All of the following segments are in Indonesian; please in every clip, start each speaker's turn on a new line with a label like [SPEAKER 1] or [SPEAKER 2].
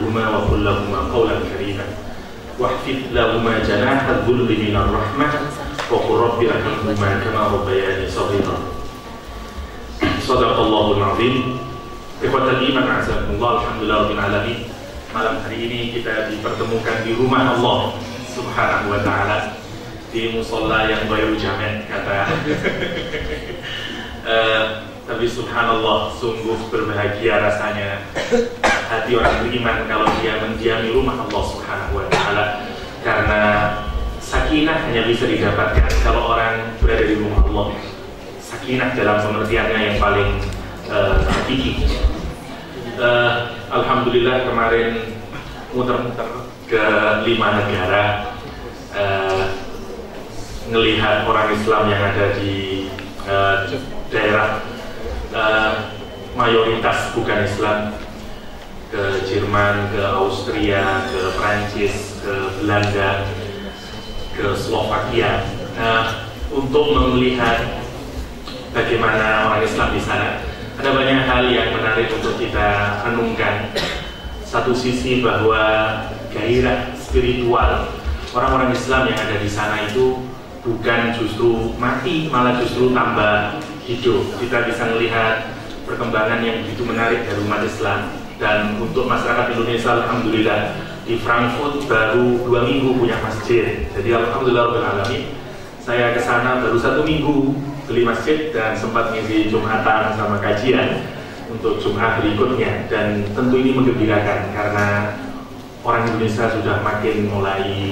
[SPEAKER 1] عنهما وقل لهما قولا كريما واحفظ لهما جناح الذل من الرحمة وقل رب ارحمهما كما ربياني صغيرا. Shadaqallahul azim. Ikhwatal iman azakumullah, alhamdulillahirabbil alamin. Malam hari ini kita dipertemukan di rumah Allah Subhanahu wa taala, di musalla yang baru jamet kata. Tapi subhanallah, sungguh berbahagia rasanya hati orang beriman kalau dia mendiami rumah Allah Subhanahu wa taala, karena sakinah hanya bisa didapatkan kalau orang berada di rumah Allah. Sakinah dalam pengertiannya yang paling hakiki. Alhamdulillah kemarin muter-muter ke 5 negara, ngelihat orang Islam yang ada di daerah mayoritas bukan Islam, ke Jerman, ke Austria, ke Prancis, ke Belanda, ke Slovakia, untuk melihat bagaimana orang Islam di sana. Ada banyak hal yang menarik untuk kita renungkan. Satu sisi bahwa gairah spiritual orang-orang Islam yang ada di sana itu bukan justru mati, malah justru tambah hidup. Kita bisa melihat perkembangan yang begitu menarik dari umat Islam. Dan untuk masyarakat Indonesia, alhamdulillah di Frankfurt baru 2 minggu punya masjid. Jadi alhamdulillah alamin. Saya ke sana baru 1 minggu beli masjid dan sempat ngisi Jumatan sama kajian untuk Jumat berikutnya, dan tentu ini menggembirakan karena orang Indonesia sudah makin mulai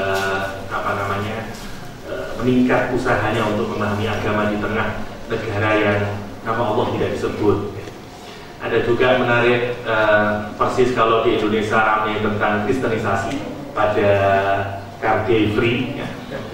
[SPEAKER 1] meningkat usahanya untuk memahami agama di tengah negara yang nama Allah tidak disebut. Ada juga menarik, persis kalau di Indonesia ramai tentang kristenisasi pada Car Free ya.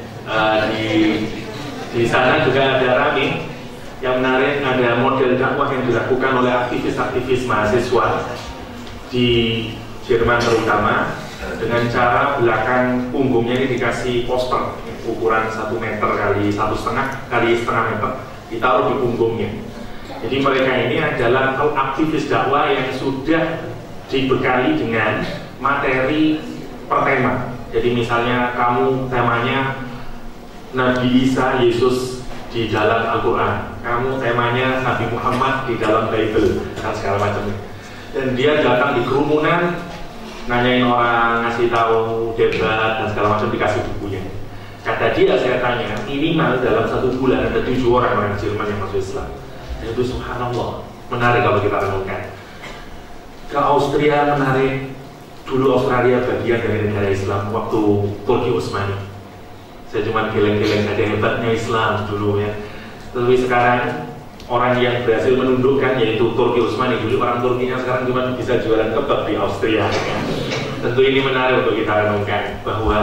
[SPEAKER 1] Di sana juga ada ramai yang menarik, ada model dakwah yang dilakukan oleh aktivis-aktivis mahasiswa di Jerman terutama, dengan cara belakang punggungnya ini dikasih poster ukuran 1 meter kali 1,5 kali setengah meter ditaruh di punggungnya. Jadi mereka ini adalah aktivis dakwah yang sudah dibekali dengan materi per tema. Jadi misalnya kamu temanya Nabi Isa, Yesus di dalam Al-Quran, kamu temanya Nabi Muhammad di dalam Bible, dan segala macam. Dan dia datang di kerumunan, nanyain orang, ngasih tahu, debat, dan segala macam, dikasih bukunya. Kata dia, saya tanya, minimal dalam 1 bulan ada 7 orang Jerman yang masuk Islam. Dan itu subhanallah, menarik kalau kita renungkan. Ke Austria menarik. Dulu Australia bagian dari negara Islam waktu Turki Utsmani. Saya cuma geleng-geleng, ada hebatnya Islam dulu ya. Tapi sekarang orang yang berhasil menundukkan yaitu Turki Utsmani. Dulu orang Turkinya sekarang cuma bisa jualan kebab di Austria ya. Tentu ini menarik untuk kita renungkan bahwa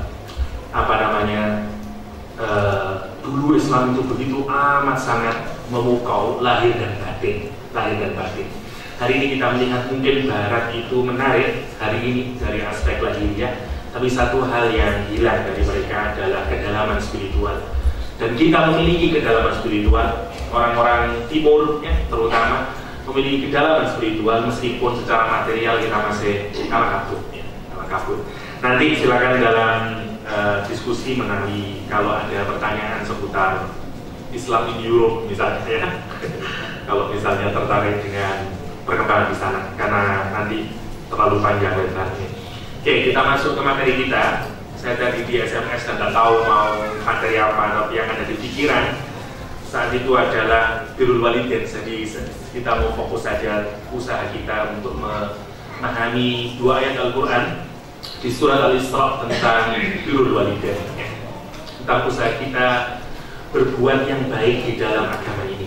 [SPEAKER 1] dulu Islam itu begitu amat sangat memukau lahir dan batin. Hari ini kita melihat mungkin Barat itu menarik hari ini dari aspek lahiriah, tapi satu hal yang hilang dari mereka adalah kedalaman spiritual. Dan kita memiliki kedalaman spiritual, orang-orang Timur ya, terutama memiliki kedalaman spiritual, meskipun secara material kita masih kalah kabut. Nanti silakan dalam diskusi mengenai kalau ada pertanyaan seputar Islam in Europe misalnya ya. Kalau misalnya tertarik dengan perkembangan di sana, karena nanti terlalu panjang lebarnya. Oke, kita masuk ke materi kita. Saya tadi di SMS dan tidak tahu mau materi apa, tapi yang ada di pikiran saat itu adalah birrul walidain. Jadi kita mau fokus saja usaha kita untuk memahami 2 ayat Al-Quran di surat Al-Isra tentang birrul walidain, tentang usaha kita berbuat yang baik di dalam agama ini.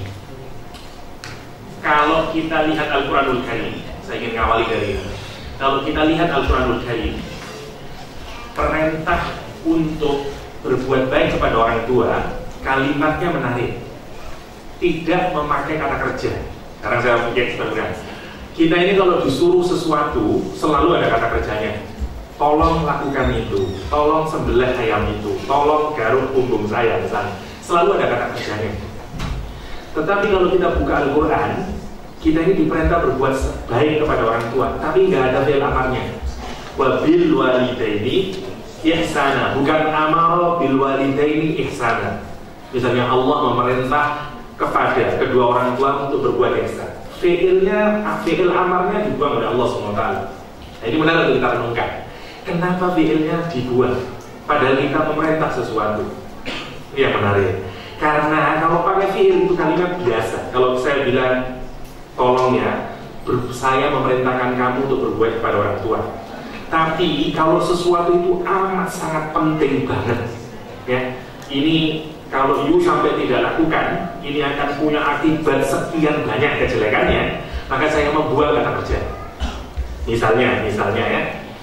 [SPEAKER 1] Kalau kita lihat Al-Quranul Karim, saya ingin ngawali dari ini. Kalau kita lihat Al-Quranul Karim, perintah untuk berbuat baik kepada orang tua, kalimatnya menarik. Tidak memakai kata kerja. Sekarang saya pikir sebenarnya, kita ini kalau disuruh sesuatu, selalu ada kata kerjanya. Tolong lakukan itu, tolong sembelih ayam itu, tolong garuk punggung saya misalnya. Selalu ada kata kerjanya. Tetapi kalau kita buka Al-Quran, kita ini diperintah berbuat baik kepada orang tua, tapi nggak ada fi'il amarnya. Wa bil walidaini ihsana, bukan amara bil walidaini ihsana. Misalnya Allah memerintah kepada kedua orang tua untuk berbuat ihsan, fi'il amarnya dibuang oleh Allah SWT. Nah, ini menarik untuk kita renungkan. Kenapa fi'ilnya dibuang padahal kita memerintah sesuatu? Ini yang menarik. Karena kalau pakai fi'il itu kalimat biasa. Kalau saya bilang tolong ya, saya memerintahkan kamu untuk berbuat kepada orang tua. Tapi kalau sesuatu itu amat sangat penting banget, ya, ini kalau you sampai tidak lakukan, ini akan punya akibat sekian banyak kejelekannya, maka saya membuang kata kerja. Misalnya ya,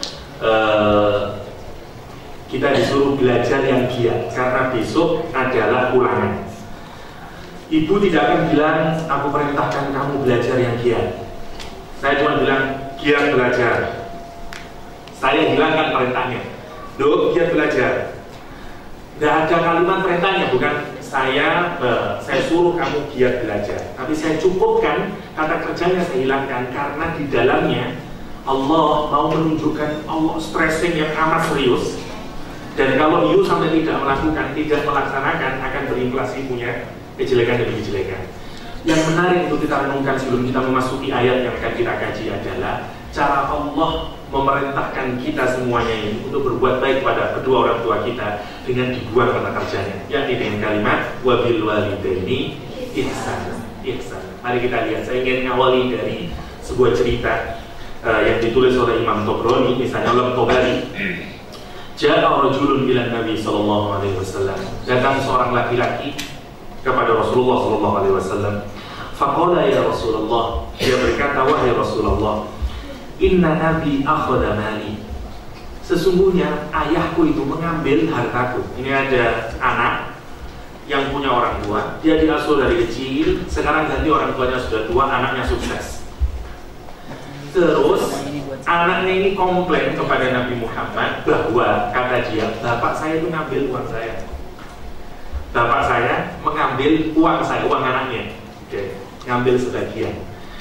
[SPEAKER 1] kita disuruh belajar yang giat karena besok adalah ulangan. Ibu tidak akan bilang, aku perintahkan kamu belajar yang giat. Saya cuma bilang, giat belajar. Saya hilangkan perintahnya. Loh, giat belajar. Nggak ada kalimat perintahnya, bukan saya suruh kamu giat belajar. Tapi saya cukupkan kata kerjanya saya hilangkan karena di dalamnya Allah mau menunjukkan Allah stressing yang amat serius. Dan kalau you sampai tidak melakukan, tidak melaksanakan, akan berimplikasi punya kejelekan demi kejelekan. Yang menarik untuk kita renungkan sebelum kita memasuki ayat yang akan kita kaji adalah cara Allah memerintahkan kita semuanya ini untuk berbuat baik pada kedua orang tua kita dengan dibuang kata kerjanya, yakni dengan kalimat wabil walidaini ihsana. Mari kita lihat. Saya ingin ngawali dari sebuah cerita yang ditulis oleh Imam Tobroni, misalnya oleh Tobari. Ja'a rajulun ila Nabi sallallahu alaihi wasallam. Datang seorang laki-laki kepada Rasulullah sallallahu alaihi wasallam. Faqala ya Rasulullah, dia berkata, wahai Rasulullah, inna abi akhadha mali. Sesungguhnya ayahku itu mengambil hartaku. Ini ada anak yang punya orang tua, dia diasuh dari kecil, sekarang ganti orang tuanya sudah tua, anaknya sukses. Terus anaknya ini komplain kepada Nabi Muhammad bahwa kata dia, bapak saya itu ngambil uang saya. Bapak saya mengambil uang saya, uang anaknya. Oke, ngambil sebagian.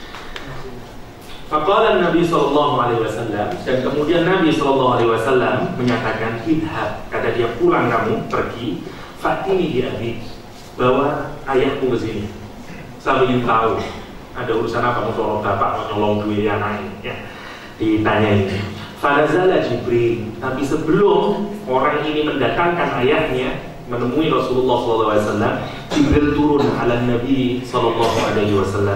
[SPEAKER 1] Faqala Nabi sallallahu alaihi wasallam, dan kemudian Nabi sallallahu alaihi wasallam menyatakan, idhab, kata dia, pulang kamu, pergi, fatini dia abi, bawa ayahku ke sini. Saya ingin tahu ada urusan apa, mau tolong bapak, mau nyolong duit anaknya, ya. Ditanya ini. Fanazala Jibril, tapi sebelum orang ini mendatangkan ayahnya menemui Rasulullah SAW, Jibril turun ala Nabi SAW.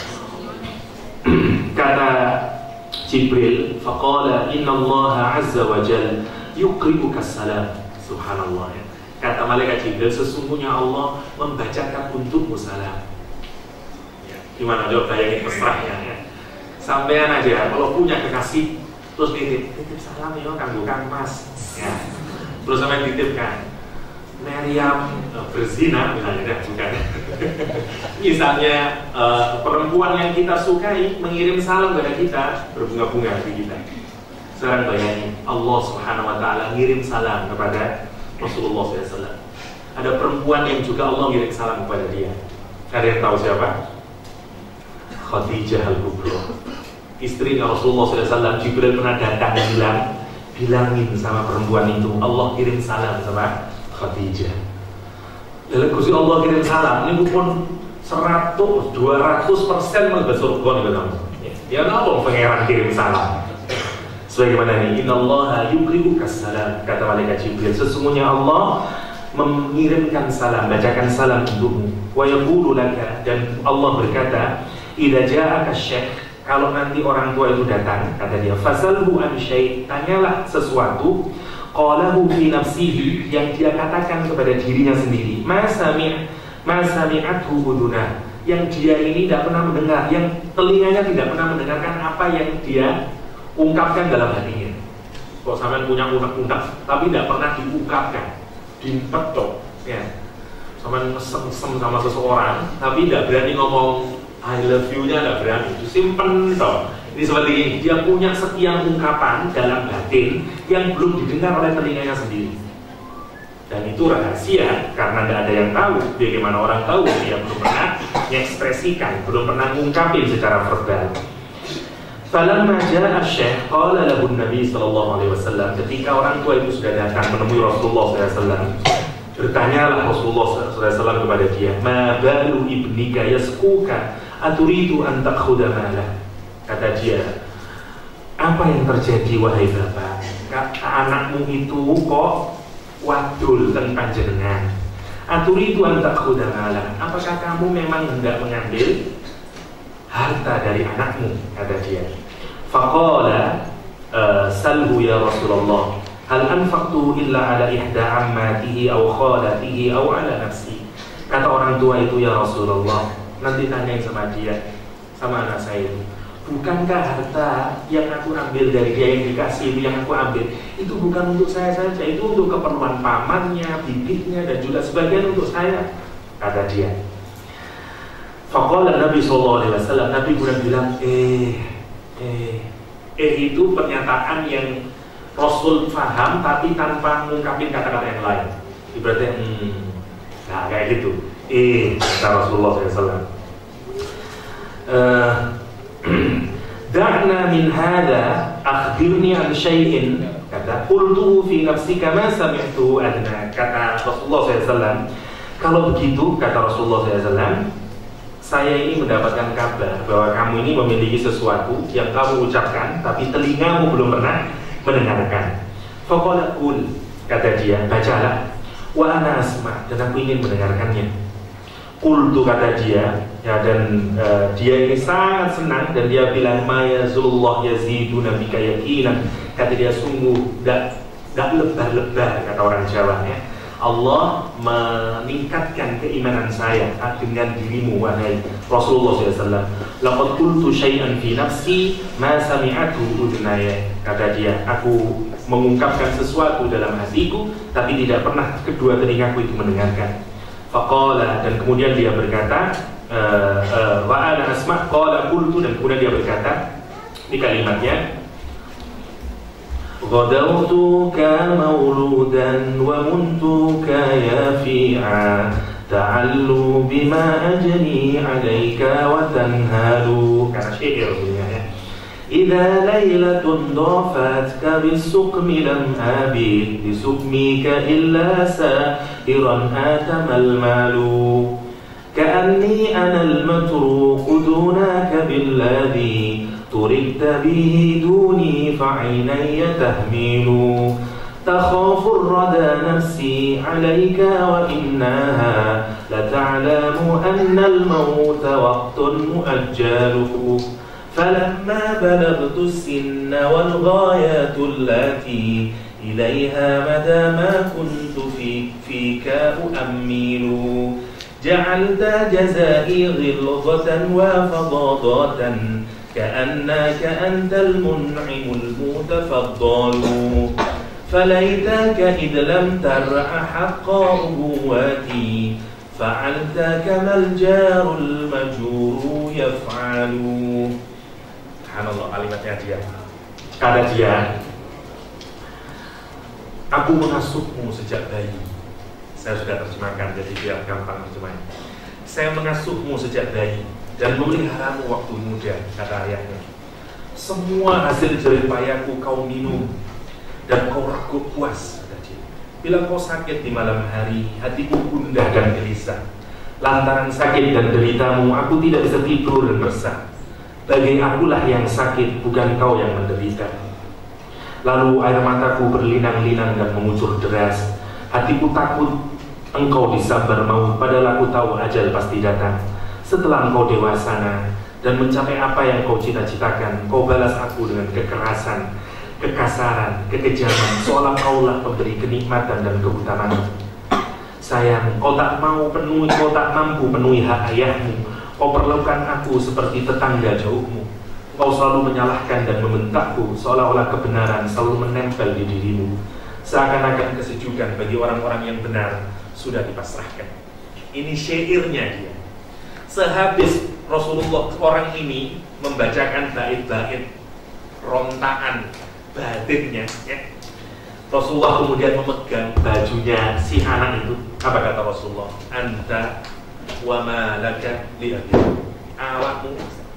[SPEAKER 1] Kata Jibril, faqala inna Allah azza wa jal yuqri'uka salam. Subhanallah, ya. Kata malaikat Jibril, sesungguhnya Allah membacakan untukmu salam. Ya, gimana coba bayangin mesrahnya, ya. Sampean aja kalau punya kekasih terus titip salam ya kanggo Kang Mas, ya. Terus sampean titipkan Maryam berzina misalnya, bukan. Misalnya perempuan yang kita sukai mengirim salam kepada kita, berbunga-bunga di kita. Sekarang bayangin Allah Subhanahu wa taala ngirim salam kepada Rasulullah SAW. Ada perempuan yang juga Allah ngirim salam kepada dia. Ada yang tahu siapa? Khadijah Al-Kubra, istrinya Rasulullah SAW. Jibril pernah datang bilangin sama perempuan itu, Allah kirim salam sama Khadijah. Lalu Gusti Allah kirim salam, ini pun 100-200% melebet surga nih kamu. Ya kenapa pangeran kirim salam? Sebagaimana ini, innallaha yuqri'uka salam, kata malaikat Jibril, sesungguhnya Allah mengirimkan salam, bacakan salam untukmu. Wa yaqulu laka, dan Allah berkata, idza ja'aka syekh, kalau nanti orang tua itu datang, kata dia, fasalhu an syai', tanyalah sesuatu, qalahu fi nafsihi, yang dia katakan kepada dirinya sendiri, ma sami'athu udunah, yang dia ini tidak pernah mendengar, yang telinganya tidak pernah mendengarkan apa yang dia ungkapkan dalam hatinya. Kok sampean punya unek-unek tapi tidak pernah diungkapkan, dipetok, ya. Sampean mesem-mesem sama seseorang tapi tidak berani ngomong I love you-nya, tidak berani, disimpen toh. Ini seperti ini, dia punya sekian ungkapan dalam batin yang belum didengar oleh telinganya sendiri. Dan itu rahasia, karena tidak ada yang tahu. Bagaimana orang tahu dia belum pernah mengekspresikan, belum pernah ngungkapin secara verbal. Falamma ja'a asy-syekh qala lahu Nabi sallallahu alaihi wasallam, ketika orang tua itu sudah datang menemui Rasulullah sallallahu alaihi wasallam, bertanyalah Rasulullah sallallahu alaihi wasallam kepada dia, "Ma balu ibnika yasquka aturidu an takhudha malah?" Kata dia, "Apa yang terjadi wahai bapak? Anakmu itu kok wadul tentang jenengan. Aturidu an takhudha malah? Apakah kamu memang hendak mengambil harta dari anakmu?" Kata dia. Faqala salhu ya Rasulullah, hal anfaqtu illa ala ihda ammatihi aw khalatihi aw ala nafsi. Kata orang tua itu, "Ya Rasulullah, nanti tanyain sama dia, sama anak saya itu, bukankah harta yang aku ambil dari dia, yang dikasih itu, yang aku ambil itu bukan untuk saya saja, itu untuk keperluan pamannya, bibitnya, dan juga sebagian untuk saya." Kata dia. Faqala Nabi sallallahu alaihi wasallam, Nabi kemudian bilang, itu pernyataan yang Rasul faham tapi tanpa mengungkapin kata-kata yang lain. Berarti nah kayak gitu. Kata Rasulullah SAW. Da'na min hada akhbirni an syai'in, kata qultu fi nafsika ma sami'tu adna. Kata Rasulullah SAW, kalau begitu, kata Rasulullah SAW, saya ini mendapatkan kabar bahwa kamu ini memiliki sesuatu yang kamu ucapkan tapi telingamu belum pernah mendengarkan. Faqala qul, kata dia, bacalah. Wa ana asma, dan aku ingin mendengarkannya. Qultu, kata dia, ya, dan dia ini sangat senang dan dia bilang, ma yazulullah yaziduna bika yaqinan. Kata dia, sungguh gak lebar-lebar, kata orang Jawa ya, Allah meningkatkan keimanan saya dengan dirimu wahai Rasulullah SAW. Laqad qultu syai'an fi nafsi ma sami'atu udnaya. Kata dia, aku mengungkapkan sesuatu dalam hatiku tapi tidak pernah kedua telingaku itu mendengarkan. Faqala, dan kemudian dia berkata, wa ana asma' qala qultu, dan kemudian dia berkata di kalimatnya, Ghadawtuka mauludan wa muntuka yafi'a ta'allu bima ajni alaika wa tanhalu. Karena syair punya ya. Idza lailatun dhafatka bisukmi lam abid bisukmika illa sa'iran atamal malu. Ka'anni anal matruqu dunaka billadhi turidta bihi duni fa'inayya tahmilu. Takhafu ar-rada nafsi alayka wa innaha lata'lamu anna al-mawta waqtun mu'ajjalu. Falamma balagtu as-sinna wal ghayatu allati ilayha mada ma kuntu fika u'ammilu. Ja'alta jazai ghilzatan wa fadadatan كأنك أنت المنعم المتفضل. فليتك إذ لم ترع حق أبواتي فعلت كما الجار المجور يفعل. Subhanallah, kalimatnya dia. Kata dia, aku mengasuhmu sejak bayi. Saya sudah terjemahkan jadi biar gampang terjemahnya. Saya mengasuhmu sejak bayi dan memeliharamu waktu muda, kata ayahnya. Semua hasil jerih payahku kau minum dan kau ragup puas, kata dia. Bila kau sakit di malam hari, hatiku gundah dan gelisah. Lantaran sakit dan deritamu, aku tidak bisa tidur dan resah. Bagai akulah yang sakit, bukan kau yang menderita. Lalu air mataku berlinang-linang dan mengucur deras. Hatiku takut engkau disambar maut, padahal aku tahu ajal pasti datang. Setelah engkau dewasa dan mencapai apa yang kau cita-citakan, kau balas aku dengan kekerasan, kekasaran, kekejaman, seolah kaulah pemberi kenikmatan dan kehutanan. Sayang, kau tak mampu penuhi hak ayahmu. Kau perlakukan aku seperti tetangga jauhmu. Kau selalu menyalahkan dan membentakku, seolah-olah kebenaran selalu menempel di dirimu. Seakan-akan kesejukan bagi orang-orang yang benar sudah dipasrahkan. Ini syairnya dia. Sehabis Rasulullah, orang ini membacakan bait-bait rontaan batinnya ya, Rasulullah kemudian memegang bajunya si anak itu. Apa kata Rasulullah? Anta wa ma laka li abik. Awakmu.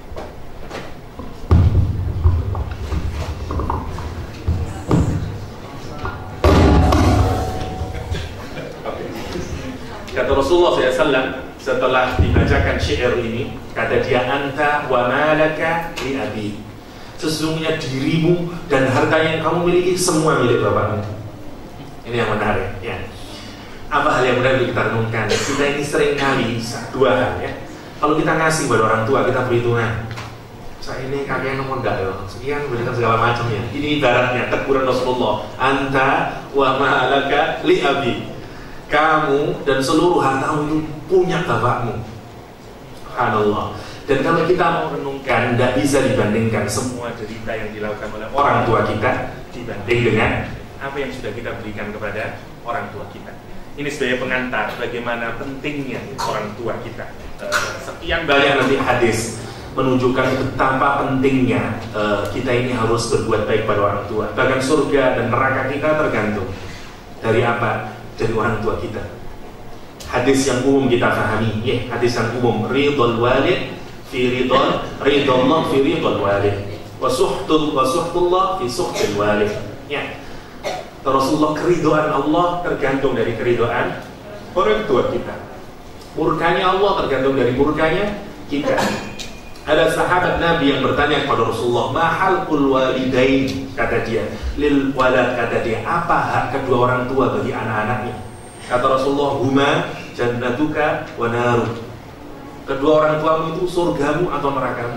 [SPEAKER 1] Kata Rasulullah SAW setelah dibacakan syair ini, kata dia, anta wa malaka li abi. Sesungguhnya dirimu dan harta yang kamu miliki semua milik bapakmu. Ini yang menarik ya. Apa hal yang menarik untuk kita renungkan? Kita ini sering kali dua hal ya. Kalau kita ngasih pada orang tua, kita perhitungan, saya ini kakeknya nomor enggak ya, sekian berikan segala macam ya. Ini ibaratnya teguran Rasulullah, anta wa malaka li abi. Kamu dan seluruh hartamu itu punya bapakmu. Subhanallah. Dan kalau kita mau renungkan, tidak bisa dibandingkan semua derita yang dilakukan oleh orang tua kita dibanding dengan apa yang sudah kita berikan kepada orang tua kita. Ini sebagai pengantar bagaimana pentingnya orang tua kita. Sekian banyak nanti hadis menunjukkan betapa pentingnya kita ini harus berbuat baik pada orang tua. Bahkan surga dan neraka kita tergantung dari apa? Dari orang tua kita. Hadis yang umum kita pahami, ya, hadis yang umum, ridhul walid fi ridhul ridhullah fi ridhul walid wa suhtullah fi suhtil walid. Ya. Rasulullah, keridhaan Allah tergantung dari keridhaan orang tua kita. Murkanya Allah tergantung dari murkanya kita. Ada sahabat Nabi yang bertanya kepada Rasulullah, ma halqul walidain, kata dia, lil walad, kata dia, apa hak kedua orang tua bagi anak-anaknya? Kata Rasulullah, huma jannatuka wa naruk. Kedua orang tuamu itu surgamu atau nerakamu.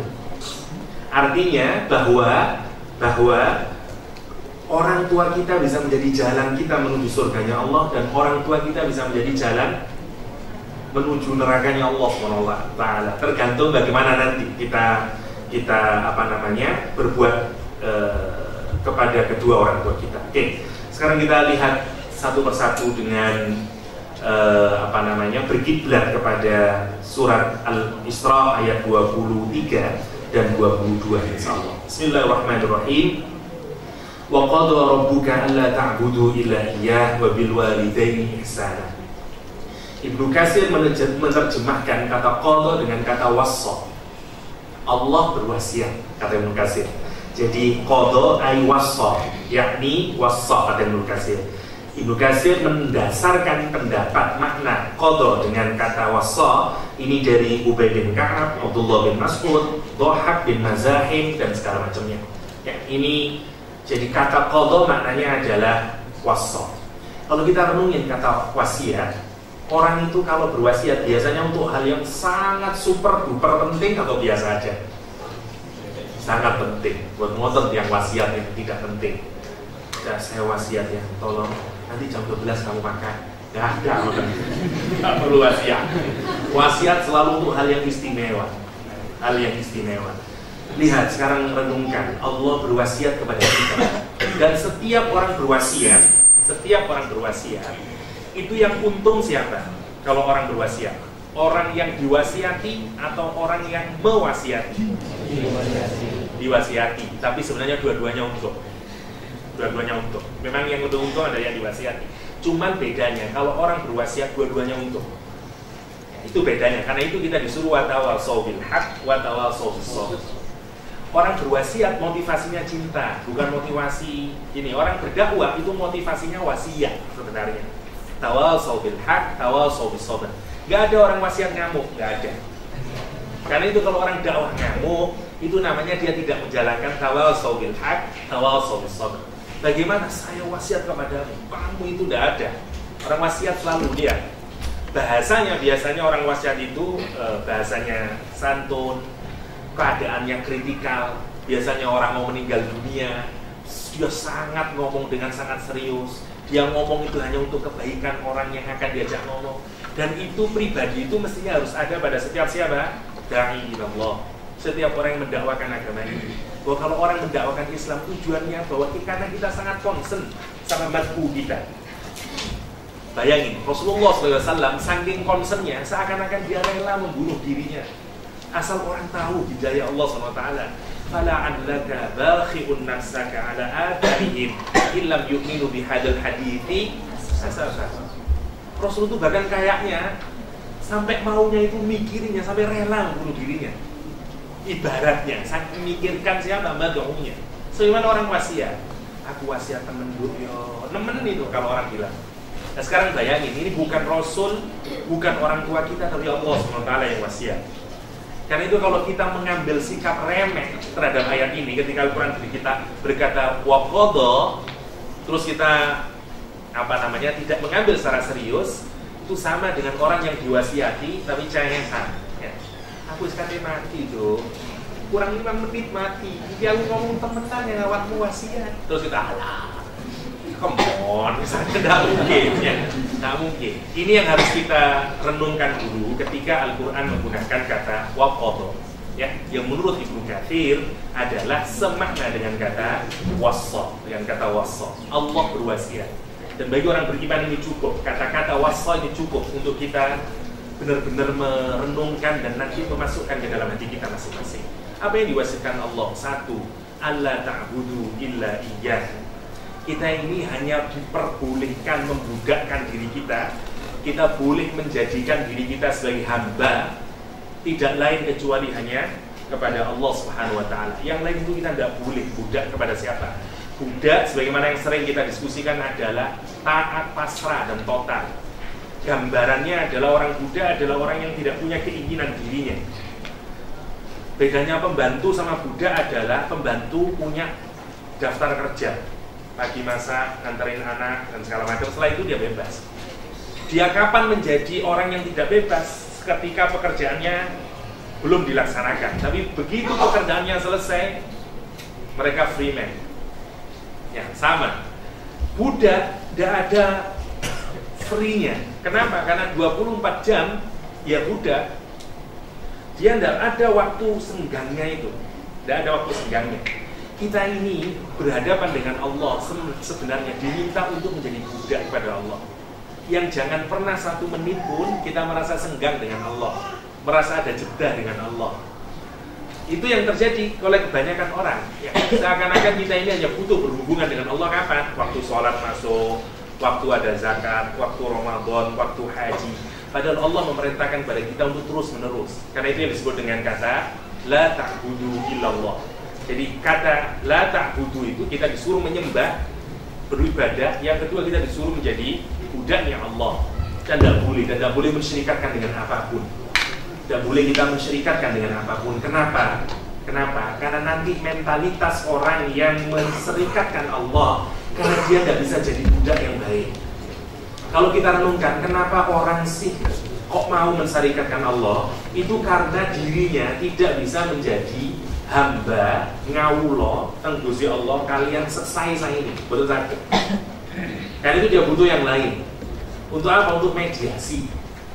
[SPEAKER 1] Artinya bahwa orang tua kita bisa menjadi jalan kita menuju surganya Allah, dan orang tua kita bisa menjadi jalan menuju nerakanya Allah SWT. Tergantung bagaimana nanti kita berbuat kepada kedua orang tua kita. Oke, sekarang kita lihat satu persatu dengan berkiblat kepada surat Al-Isra ayat 23 dan 22 insyaallah. Bismillahirrahmanirrahim. Wa qadha rabbuka alla ta'budu illa iyyah wa bil walidaini ihsana. Ibnu Katsir menerjemahkan kata qadha dengan kata wassa. Allah berwasiat, kata Ibnu Katsir. Jadi qadha ay wassa, yakni wassa, kata Ibnu Katsir. Ibnu Katsir mendasarkan pendapat makna qadha dengan kata wassa ini dari Ubay bin Ka'ab, Abdullah bin Mas'ud, Dhahak bin Mazahim dan segala macamnya. Ya, ini jadi kata qadha maknanya adalah wassa. Kalau kita renungin kata wasiat, orang itu kalau berwasiat biasanya untuk hal yang sangat super duper penting atau biasa aja? Sangat penting. Buat ngotot yang wasiat itu tidak penting. Ya, saya wasiat ya, tolong nanti jam 12 kamu makan. Ya, nggak perlu wasiat. Wasiat selalu untuk hal yang istimewa. Hal yang istimewa. Lihat sekarang, renungkan, Allah berwasiat kepada kita. Dan setiap orang berwasiat itu yang untung siapa? Kalau orang berwasiat, orang yang diwasiati atau orang yang mewasiati? Diwasiati. Tapi sebenarnya dua-duanya untung. Memang yang untung ada yang diwasiati. Cuman bedanya kalau orang berwasiat dua-duanya untung. Itu bedanya. Karena itu kita disuruh watawasau bil haq watawasau bis sabr. Orang berwasiat motivasinya cinta, bukan motivasi ini. Orang berdakwah itu motivasinya wasiat sebenarnya. Tawasau bil haq, tawasau bis sabr. Gak ada orang wasiat ngamuk, gak ada. Karena itu kalau orang dakwah ngamuk, itu namanya dia tidak menjalankan tawasau bil haq, tawasau bis sabr. Bagaimana saya wasiat kepadamu, kamu itu tidak ada. Orang wasiat selalu dia bahasanya, biasanya orang wasiat itu bahasanya santun, keadaannya kritikal. Biasanya orang mau meninggal dunia, dia sangat ngomong dengan sangat serius. Dia ngomong itu hanya untuk kebaikan orang yang akan diajak ngomong. Dan itu pribadi itu mestinya harus ada pada setiap siapa? Da'i ilallah. Setiap orang yang mendakwakan agama ini. Bahwa kalau orang mendakwakan Islam, tujuannya bahwa karena kita sangat concern sama madhu kita. Bayangin, Rasulullah SAW saking concernnya seakan-akan dia rela membunuh dirinya. Asal orang tahu hidayah Allah SWT. Fala'allaka bakhi'un nafsaka ala atharihim illam yu'minu bihadzal hadithi. Rasul itu bahkan kayaknya sampai maunya itu mikirinnya, sampai rela bunuh dirinya. Ibaratnya, saking mikirkan siapa mad'unya. Sebagaimana orang wasiat, aku wasiat temen gue, nemen itu kalau orang bilang. Nah sekarang bayangin, ini bukan Rasul, bukan orang tua kita, tapi Allah SWT yang wasiat. Karena itu kalau kita mengambil sikap remeh terhadap ayat ini, ketika Al-Quran kita berkata waqadha, terus kita tidak mengambil secara serius, itu sama dengan orang yang diwasiati tapi cengengan. Ya. Aku sekali mati tuh, kurang 5 menit mati. Dia aku ngomong temenan yang awakmu wasiat, terus kita halah. Come on, misalnya tidak mungkin, ya, tidak mungkin. Ini yang harus kita renungkan dulu ketika Al-Quran menggunakan kata waqadha, ya, yang menurut Ibnu Katsir adalah semakna dengan kata wassa, dengan kata wassa. Allah berwasiat. Dan bagi orang beriman ini cukup, kata-kata wassa ini cukup untuk kita benar-benar merenungkan dan nanti memasukkan ke dalam hati kita masing-masing. Apa yang diwasiatkan Allah? Satu, alla ta'budu illa iyyah. Kita ini hanya diperbolehkan membudakkan diri kita. Kita boleh menjadikan diri kita sebagai hamba, tidak lain kecuali hanya kepada Allah Subhanahu wa Ta'ala. Yang lain itu kita tidak boleh budak kepada siapa. Budak, sebagaimana yang sering kita diskusikan, adalah taat, pasrah, dan total. Gambarannya adalah orang budak adalah orang yang tidak punya keinginan dirinya. Bedanya pembantu sama budak adalah pembantu punya daftar kerja, pagi masak, nganterin anak, dan segala macam. Setelah itu dia bebas. Dia kapan menjadi orang yang tidak bebas? Ketika pekerjaannya belum dilaksanakan. Tapi begitu pekerjaannya selesai, mereka free man. Ya, sama. Budak tidak ada free-nya. Kenapa? Karena 24 jam ya budak. Dia tidak ada waktu senggangnya itu. Tidak ada waktu senggangnya. Kita ini berhadapan dengan Allah sebenarnya diminta untuk menjadi budak kepada Allah. Yang jangan pernah 1 menit pun kita merasa senggang dengan Allah, merasa ada jeda dengan Allah. Itu yang terjadi oleh kebanyakan orang. Ya, seakan-akan kita ini hanya butuh berhubungan dengan Allah kapan? Waktu sholat masuk, waktu ada zakat, waktu Ramadan, waktu haji. Padahal Allah memerintahkan kepada kita untuk terus menerus. Karena itu yang disebut dengan kata la ta'budu illallah. Jadi kata la ta'budu itu kita disuruh menyembah, beribadah. Yang kedua kita disuruh menjadi budaknya Allah. Dan tidak boleh mensyirikatkan dengan apapun. Tidak boleh kita mensyirikatkan dengan apapun. Kenapa? Karena nanti mentalitas orang yang menserikatkan Allah, karena dia tidak bisa jadi budak yang baik. Kalau kita renungkan, kenapa orang sih kok mau mensyirikatkan Allah? Itu karena dirinya tidak bisa menjadi hamba ngawulo tenggusi Allah kalian selesai saya ini, betul saja. Karena itu dia butuh yang lain. Untuk apa? Untuk mediasi.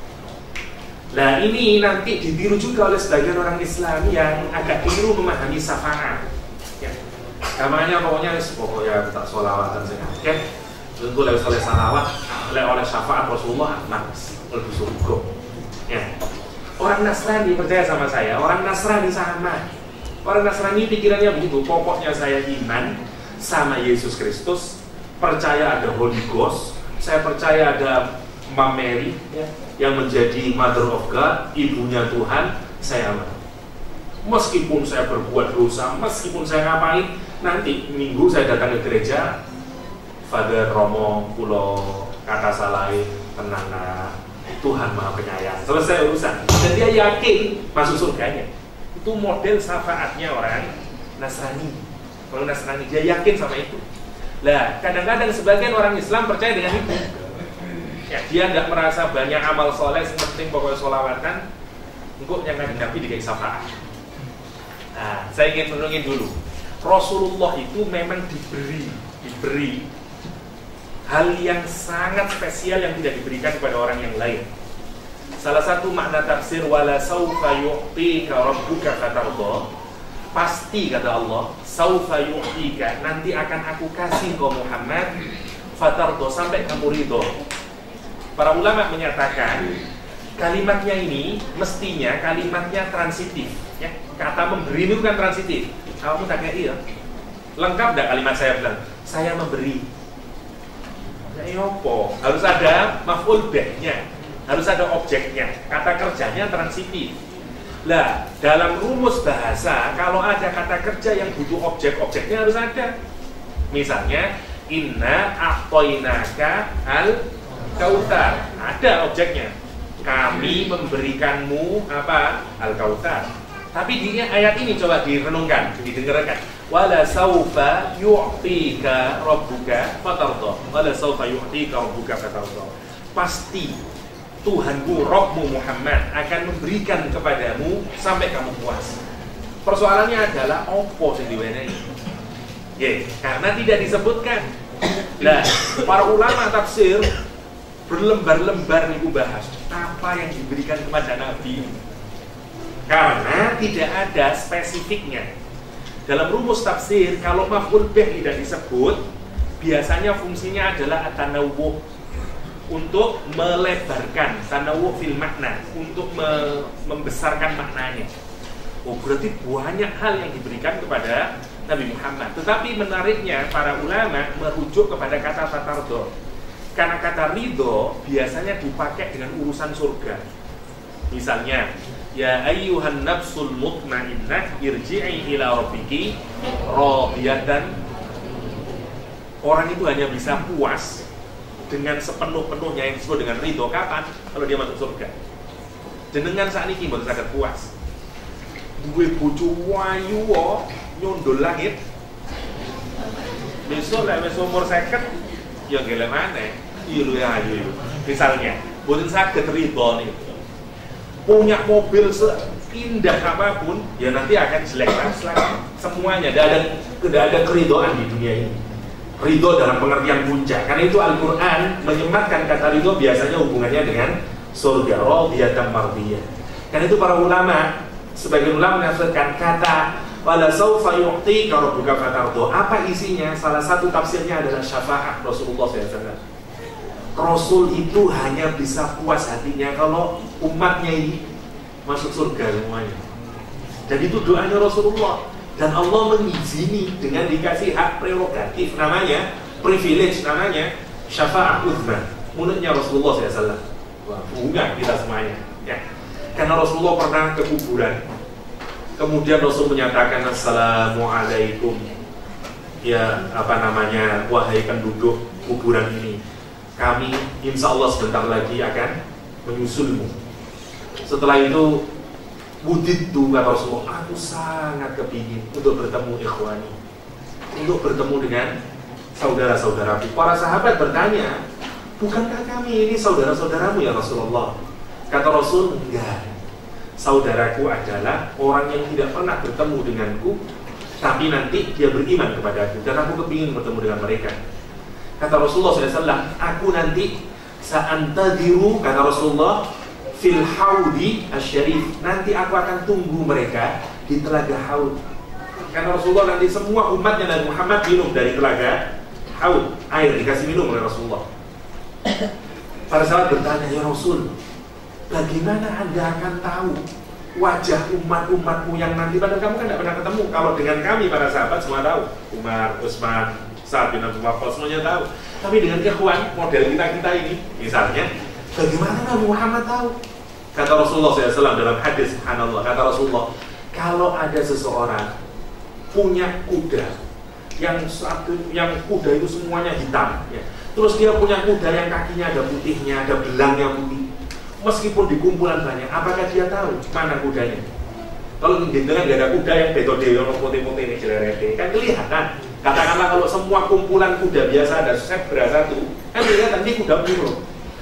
[SPEAKER 1] Nah ini nanti ditiru juga oleh sebagian orang Islam yang agak keliru memahami syafaat. Ya. Namanya pokoknya tak sholawatan saya. Ya. Tentu oleh salawat, oleh syafaat Rasulullah, mas, lebih surga. Ya. Orang Nasrani percaya sama saya, orang Nasrani sama. Orang Nasrani pikirannya begitu, pokoknya saya iman sama Yesus Kristus, percaya ada Holy Ghost, saya percaya ada Mama Mary, ya, yang menjadi Mother of God, ibunya Tuhan, saya aman. Meskipun saya berbuat dosa, meskipun saya ngapain, nanti minggu saya datang ke gereja, Father Romo, Pulau, kata salai, tenang, Tuhan Maha Penyayang, selesai urusan. Dan dia yakin masuk surganya. Itu model syafaatnya orang Nasrani. Orang Nasrani dia yakin sama itu. Lah, kadang-kadang sebagian orang Islam percaya dengan itu. Ya, dia tidak merasa banyak amal soleh, yang penting pokoknya sholawatan. Engkau yang ada Nabi dikasih syafaat. Nah, saya ingin menungin dulu. Rasulullah itu memang diberi hal yang sangat spesial yang tidak diberikan kepada orang yang lain. Salah satu makna tafsir wala saufa yu'tika rabbuka fatarda, pasti kata Allah, saufa yu'tika, nanti akan aku kasih kau Muhammad fatarda, sampai kamu ridho. Para ulama menyatakan kalimatnya ini mestinya kalimatnya transitif, ya. Kata memberi itu kan transitif. Kamu tak kayak iya. Lengkap enggak kalimat saya bilang saya memberi? Ya opo, harus ada maf'ul bih-nya. harus ada objeknya, kata kerjanya transitif. Lah, dalam rumus bahasa, kalau ada kata kerja yang butuh objek, objeknya harus ada. Misalnya, inna a'toinaka al-kautsar, ada objeknya. Kami memberikanmu apa? Al-kautsar. Tapi di ayat ini coba direnungkan, didengarkan. Wala saufa yu'tika rabbuka fatarda. Wala saufa yu'tika rabbuka fatarda. Pasti Tuhanmu, Rabbmu Muhammad akan memberikan kepadamu sampai kamu puas. Persoalannya adalah opo sing diwenehi. Karena tidak disebutkan. Nah, para ulama tafsir berlembar-lembar nih bahas apa yang diberikan kepada Nabi. Karena tidak ada spesifiknya. Dalam rumus tafsir, kalau maf'ul bih tidak disebut, biasanya fungsinya adalah at-tanawwu, untuk melebarkan, tanawwu fil makna, untuk membesarkan maknanya. Oh, berarti banyak hal yang diberikan kepada Nabi Muhammad. Tetapi menariknya para ulama merujuk kepada kata fatardo. Karena kata ridho biasanya dipakai dengan urusan surga. Misalnya, ya ayyuhan nafsul mutmainnah irji'i ila rabbiki radiyatan. Orang itu hanya bisa puas dengan sepenuh-penuhnya yang disebut dengan ridho kapan? Kalau dia masuk surga. Jenengan sakniki mboten saged puas. Duwe bojo wayu nyondol langit. Besok lek wis umur 50 ya gelem maneh. Iya lho ya ayu. Misalnya, mboten saged ridho nih. Punya mobil seindah apapun, ya nanti akan jelek lagi. Semuanya tidak ada keridhaan di dunia ini. Ridho dalam pengertian puncak. Karena itu Al-Quran menyematkan kata ridho biasanya hubungannya dengan surga, radiyatan mardiyah. Karena itu para ulama, sebagian ulama menafsirkan kata wala saufa yu'tika rabbuka fatardo. Apa isinya? Salah satu tafsirnya adalah syafaat Rasulullah SAW. Rasul itu hanya bisa puas hatinya kalau umatnya ini masuk surga semuanya. Dan itu doanya Rasulullah. Dan Allah mengizini dengan dikasih hak prerogatif, namanya privilege, namanya syafaat uzma. Mulutnya Rasulullah SAW. Wah, bunga kita semuanya ya. Karena Rasulullah pernah ke kuburan, kemudian Rasul menyatakan assalamualaikum, ya apa namanya, wahai penduduk kuburan ini, kami insya Allah sebentar lagi akan menyusulmu. Setelah itu wudidtu, kata Rasulullah, aku sangat kepingin untuk bertemu ikhwani, untuk bertemu dengan saudara-saudaraku. Para sahabat bertanya, bukankah kami ini saudara-saudaramu ya Rasulullah? Kata Rasul, enggak. Saudaraku adalah orang yang tidak pernah bertemu denganku, tapi nanti dia beriman kepadaku, dan aku kepingin bertemu dengan mereka. Kata Rasulullah SAW, aku nanti sa'antadiru, kata Rasulullah, fil haudi asyarif, nanti aku akan tunggu mereka di telaga haud. Karena Rasulullah nanti semua umatnya Nabi Muhammad minum dari telaga haud, air dikasih minum oleh Rasulullah. Para sahabat bertanya, ya Rasul, bagaimana Anda akan tahu wajah umat-umatmu yang nanti, padahal kamu kan tidak pernah ketemu. Kalau dengan kami para sahabat semua tahu, Umar, Utsman, Sa'ad bin Abi Waqqas semuanya tahu. Tapi dengan ikhwan model kita ini, misalnya, bagaimana Nabi Muhammad tahu? Kata Rasulullah SAW dalam hadis, subhanallah, kata Rasulullah, kalau ada seseorang punya kuda yang kuda itu semuanya hitam, ya. Terus dia punya kuda yang kakinya ada putihnya, ada belangnya putih. Meskipun di kumpulan banyak, apakah dia tahu mana kudanya? Kalau di tengah nggak ada kuda yang metode yang putih-putih ini jelerete, kan kelihatan. Katakanlah kalau semua kumpulan kuda biasa ada zebra satu, kan kelihatan ini kuda biru.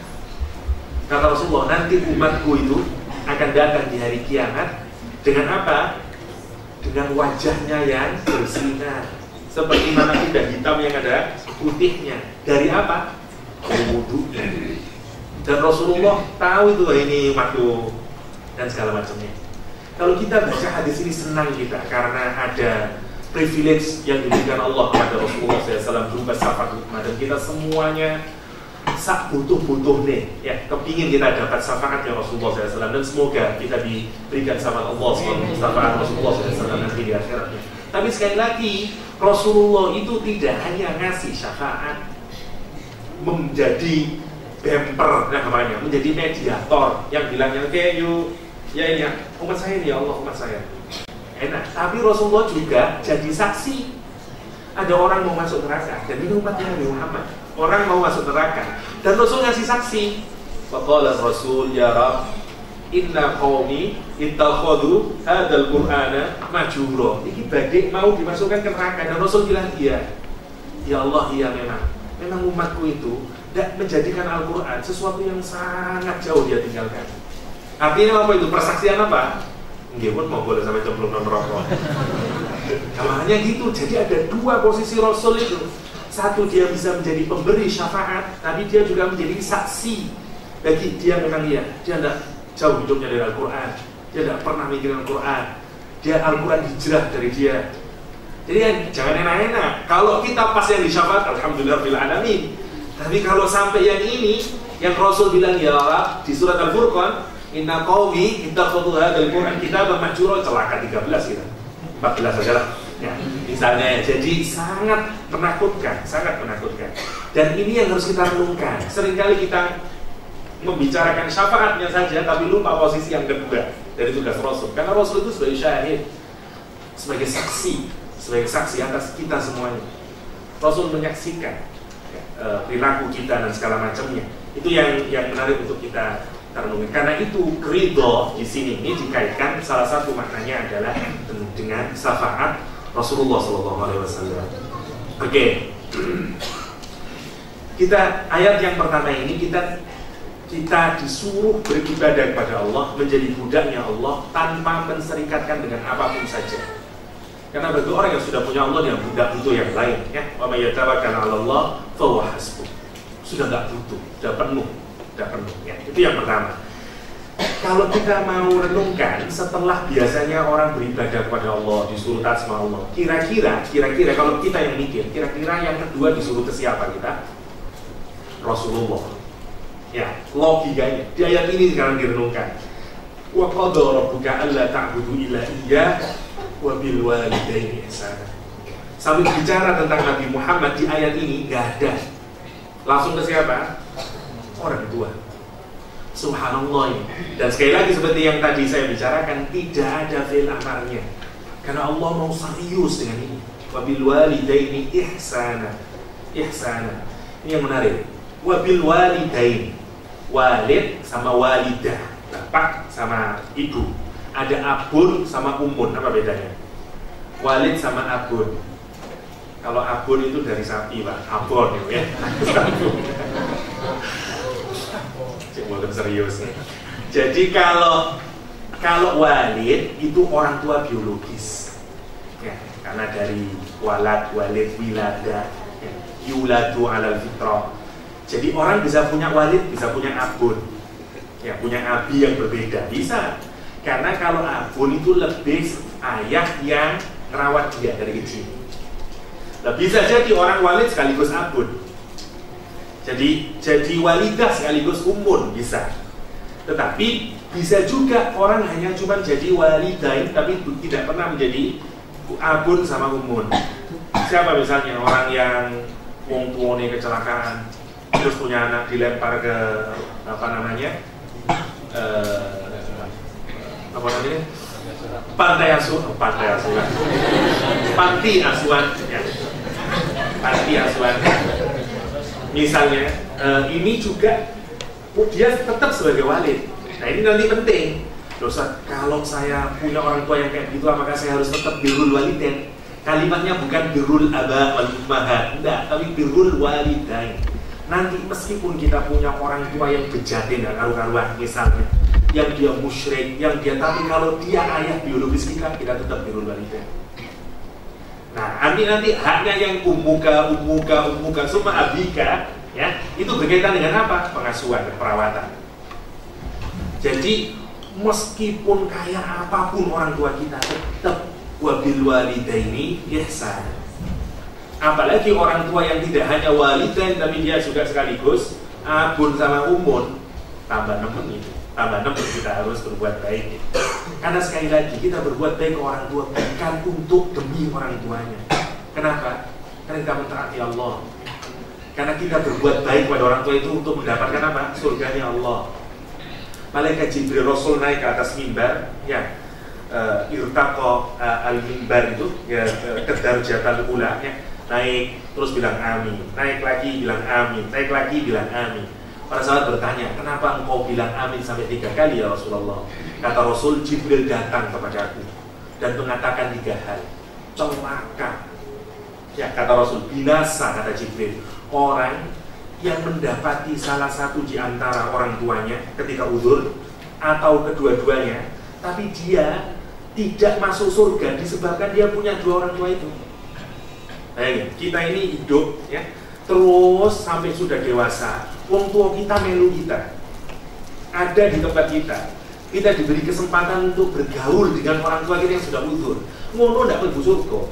[SPEAKER 1] Kata Rasulullah, nanti umatku itu akan datang di hari kiamat dengan apa? Dengan wajahnya yang bersinar, seperti mana kuda hitam yang ada putihnya. Dari apa? Dari wudunya. Dan Rasulullah tahu itu ini makhluk dan segala macamnya. Kalau kita baca hadis ini senang kita karena ada privilege yang diberikan Allah kepada Rasulullah SAW berupa syafaat uzma, dan kita semuanya sak butuh nih ya, kepingin kita dapat syafaatnya Rasulullah SAW, dan semoga kita diberikan syafaat Allah syafaat Rasulullah SAW nanti di akhiratnya. Tapi sekali lagi, Rasulullah itu tidak hanya ngasih syafaat menjadi bumper namanya, menjadi mediator yang bilangnya oke yuk ya ini ya umat saya ya Allah, umat saya enak. Tapi Rasulullah juga jadi saksi. Ada orang mau masuk neraka dan ini umatnya Nabi Muhammad, orang mau masuk neraka dan Rasul ngasih saksi. Faqala Rasul ya Rabb inna qaumi ittakhadhu hadzal qur'ana majura. Ini badai mau dimasukkan ke neraka dan Rasul bilang iya. Ya Allah, iya memang umatku itu tidak menjadikan Al-Quran sesuatu yang sangat jauh dia tinggalkan. Artinya apa itu? Persaksian apa? Nggih pun mau boleh sampai cemplung neraka. Namanya gitu. Jadi ada dua posisi Rasul itu. Satu, dia bisa menjadi pemberi syafaat, tapi dia juga menjadi saksi bagi dia memang iya. Dia tidak jauh hidupnya dari Al-Quran. Dia tidak pernah mikirin Al-Quran. Dia Al-Quran hijrah dari dia. Jadi jangan enak-enak. Kalau kita pas yang disyafaat, alhamdulillah bil alamin. Tapi kalau sampai yang ini, yang Rasul bilang ya Allah di surat Al-Furqan, inna qaumi ittakhadhu hadzal Qur'an kitaban mahjura, celaka 13 kita. 14 saja lah. Ya, misalnya, jadi sangat menakutkan, sangat menakutkan. Dan ini yang harus kita renungkan. Seringkali kita membicarakan syafaatnya saja, tapi lupa posisi yang kedua dari tugas Rasul. Karena Rasul itu sebagai syahid, sebagai saksi atas kita semuanya. Rasul menyaksikan perilaku kita dan segala macamnya. Itu yang menarik untuk kita renungi. Karena itu ridho di sini ini dikaitkan salah satu maknanya adalah dengan syafaat Rasulullah SAW. Oke. Kita ayat yang pertama ini kita disuruh beribadah kepada Allah, menjadi budaknya Allah tanpa menserikatkan dengan apapun saja. Karena bagi orang yang sudah punya Allah, yang tidak butuh yang lain, ya. Wa may yatawakkal 'ala Allah fa huwa hasbuh. Sudah enggak butuh, sudah penuh, ya. Itu yang pertama. Kalau kita mau renungkan setelah biasanya orang beribadah kepada Allah, disuruh taat sama Allah, kira-kira kalau kita yang mikir, kira-kira yang kedua disuruh ke siapa kita? Rasulullah. Ya, logikanya di ayat ini sekarang direnungkan. Wa qadha rabbuka alla ta'budu illa iyyah wa bil walidaini ihsana. Sambil bicara tentang Nabi Muhammad di ayat ini nggak ada. Langsung ke siapa? Orang tua. Subhanallah ini. Dan sekali lagi seperti yang tadi saya bicarakan, tidak ada fi'il amarnya. Karena Allah mau serius dengan ini. Wa bil walidaini ihsana. Ihsana. Ini yang menarik. Wa bil walidaini. Walid sama walidah, bapak sama ibu. Ada abun sama umun, apa bedanya? Walid sama abun. Kalau abun itu dari sapi, Pak. Abon ya. Cuma serius nih. Jadi kalau walid itu orang tua biologis. Ya, karena dari walad, wilada, ya, yuladu 'alal fitrah. Jadi orang bisa punya walid, bisa punya abun, ya, punya abi yang berbeda, bisa. Karena kalau abun itu lebih ayah yang merawat dia dari kecil. Nah, bisa jadi orang walid sekaligus abun. Jadi walidah sekaligus umun, bisa. Tetapi bisa juga orang hanya cuma jadi walidain tapi tidak pernah menjadi abun sama umun. Siapa misalnya orang yang wong tuane kecelakaan, terus punya anak dilempar ke panti asuhan misalnya, ini juga dia tetap sebagai walid. Nah ini nanti penting. Dosa, kalau saya punya orang tua yang kayak gitu, apakah saya harus tetap birrul walidain? Kalimatnya bukan birrul aba wal ummahat, enggak, tapi birrul walidain. Nanti meskipun kita punya orang tua yang bejatin dan karu-karuan misalnya, yang dia musyrik, yang dia, tapi kalau dia ayah biologis kita tetap birrul walidain. Nah, nanti haknya yang umuka summa abika, ya, itu berkaitan dengan apa? Pengasuhan dan perawatan. Jadi meskipun kayak apapun orang tua kita, tetap wabil walidaini ihsan. Apalagi orang tua yang tidak hanya walidain tapi dia juga sekaligus abun sama umun, tambah nemen itu. Tambah nemen kita harus berbuat baik. Karena sekali lagi kita berbuat baik ke orang tua bukan untuk demi orang tuanya. Kenapa? Karena kita mentaati Allah. Karena kita berbuat baik pada orang tua itu untuk mendapatkan apa? Surganya Allah. Malaikat Jibril Rasul naik ke atas mimbar, ya, irtaqa al-mimbar itu, ya, kedar jatal ula, ya, naik terus bilang amin, naik lagi bilang amin, naik lagi bilang amin. Para sahabat bertanya, kenapa engkau bilang amin sampai 3 kali ya Rasulullah? Kata Rasul, Jibril datang kepadaku dan mengatakan 3 hal. Celaka, ya, kata Rasul, binasa, kata Jibril, orang yang mendapati salah satu di antara orang tuanya ketika uzur atau kedua-duanya, tapi dia tidak masuk surga disebabkan dia punya 2 orang tua itu. Nah, kita ini hidup, ya, terus sampai sudah dewasa, wong tua kita melu kita, ada di tempat kita diberi kesempatan untuk bergaul dengan orang tua kita yang sudah uzur. Ngono ndak mlebu surga.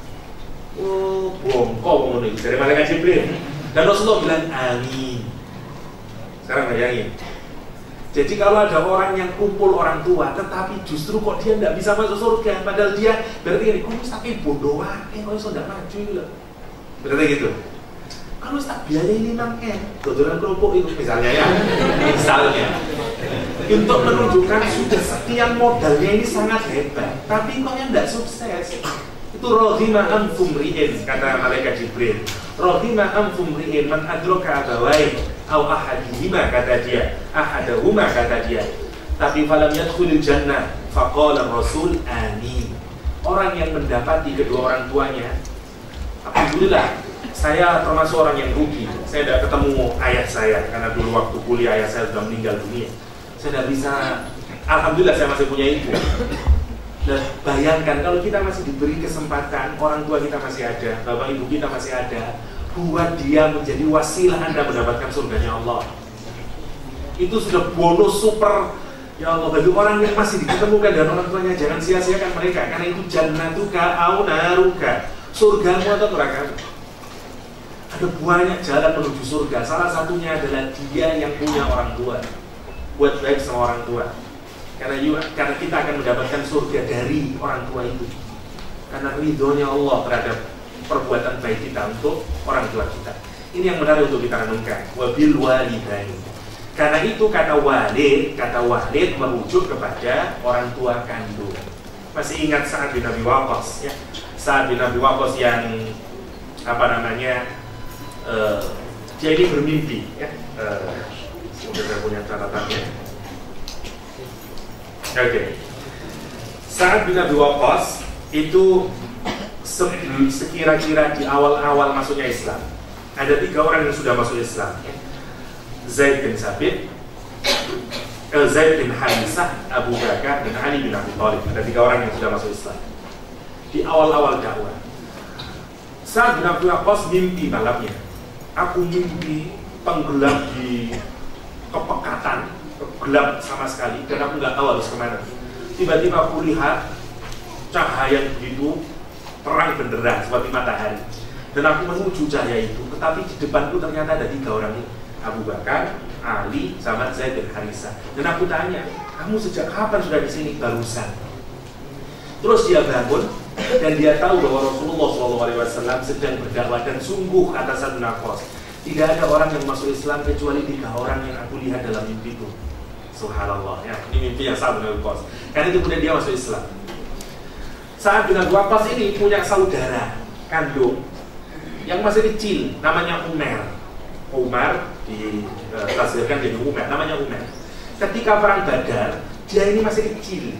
[SPEAKER 1] Oh, bongkok ngono iki dari malaikat Jibril. Dan Rasulullah bilang amin. Sekarang bayangin. Jadi kalau ada orang yang kumpul orang tua, tetapi justru kok dia ndak bisa masuk surga, padahal dia berarti ini kok tapi bodoh wae, kok iso ndak maju lho. Berarti gitu. Kalau tak biayain 6M, dodolan kerupuk itu misalnya, ya, misalnya, untuk menunjukkan sudah sekian modalnya ini sangat hebat, tapi kok yang tidak sukses. Itu rohima anfum ri'in, kata malaikat Jibril. Rohima anfum ri'in man adroka abawai au ahadihima, kata dia, ahadahuma, kata dia. Tapi falam yadkhulil jannah faqala Rasul amin. Orang yang mendapati kedua orang tuanya, alhamdulillah, saya termasuk orang yang rugi. Saya tidak ketemu ayah saya karena dulu waktu kuliah ayah saya sudah meninggal dunia. Saya tidak bisa, alhamdulillah saya masih punya ibu. Dan bayangkan kalau kita masih diberi kesempatan, orang tua kita masih ada, bapak ibu kita masih ada, buat dia menjadi wasilah Anda mendapatkan surganya Allah. Itu sudah bonus super. Ya Allah, bagi orang yang masih diketemukan dengan orang tuanya, jangan sia-siakan mereka, karena itu jannatuka au naruka, surgamu atau nerakamu. Ada banyak jalan menuju surga. Salah satunya adalah dia yang punya orang tua. Buat baik sama orang tua. Karena kita akan mendapatkan surga dari orang tua itu. Karena ridhonya Allah terhadap perbuatan baik kita untuk orang tua kita. Ini yang menarik untuk kita renungkan. Wabil walidain. Karena itu kata walid merujuk kepada orang tua kandung. Masih ingat Sa'ad bin Abi Waqqas, ya? Sa'ad bin Abi Waqqas yang dia ini bermimpi, ya. Semoga saya punya catatannya. Oke. Sa'ad bin Abi Waqqas itu sekira-kira di awal-awal masuknya Islam. Ada 3 orang yang sudah masuk Islam, ya. Zaid bin Sabit, Zaid bin Harisah, Abu Bakar, dan Ali bin Abi Thalib. Ada 3 orang yang sudah masuk Islam di awal-awal dakwah. Sa'ad bin Abi Waqqas mimpi malamnya. Aku mimpi tenggelam di kepekatan, gelap sama sekali, dan aku nggak tahu harus kemana. Tiba-tiba aku lihat cahaya begitu terang benderang seperti matahari, dan aku menuju cahaya itu. Tetapi di depanku ternyata ada 3 orang ini, Abu Bakar, Ali, sama Zaid bin Harisah. Dan aku tanya, kamu sejak kapan sudah di sini? Barusan. Terus dia bangun dan dia tahu bahwa Rasulullah SAW sedang berdakwah, dan sungguh kata Sa'ad bin Abi Waqqas, tidak ada orang yang masuk Islam kecuali 3 orang yang aku lihat dalam mimpiku. Subhanallah, ya. Ini mimpi yang Sa'ad bin Abi Waqqas. Karena itu kemudian dia masuk Islam. Sa'ad bin Abi Waqqas ini punya saudara kandung yang masih kecil, namanya Umar ditafsirkan jadi Umar, namanya Umar. Ketika perang Badar, dia ini masih kecil,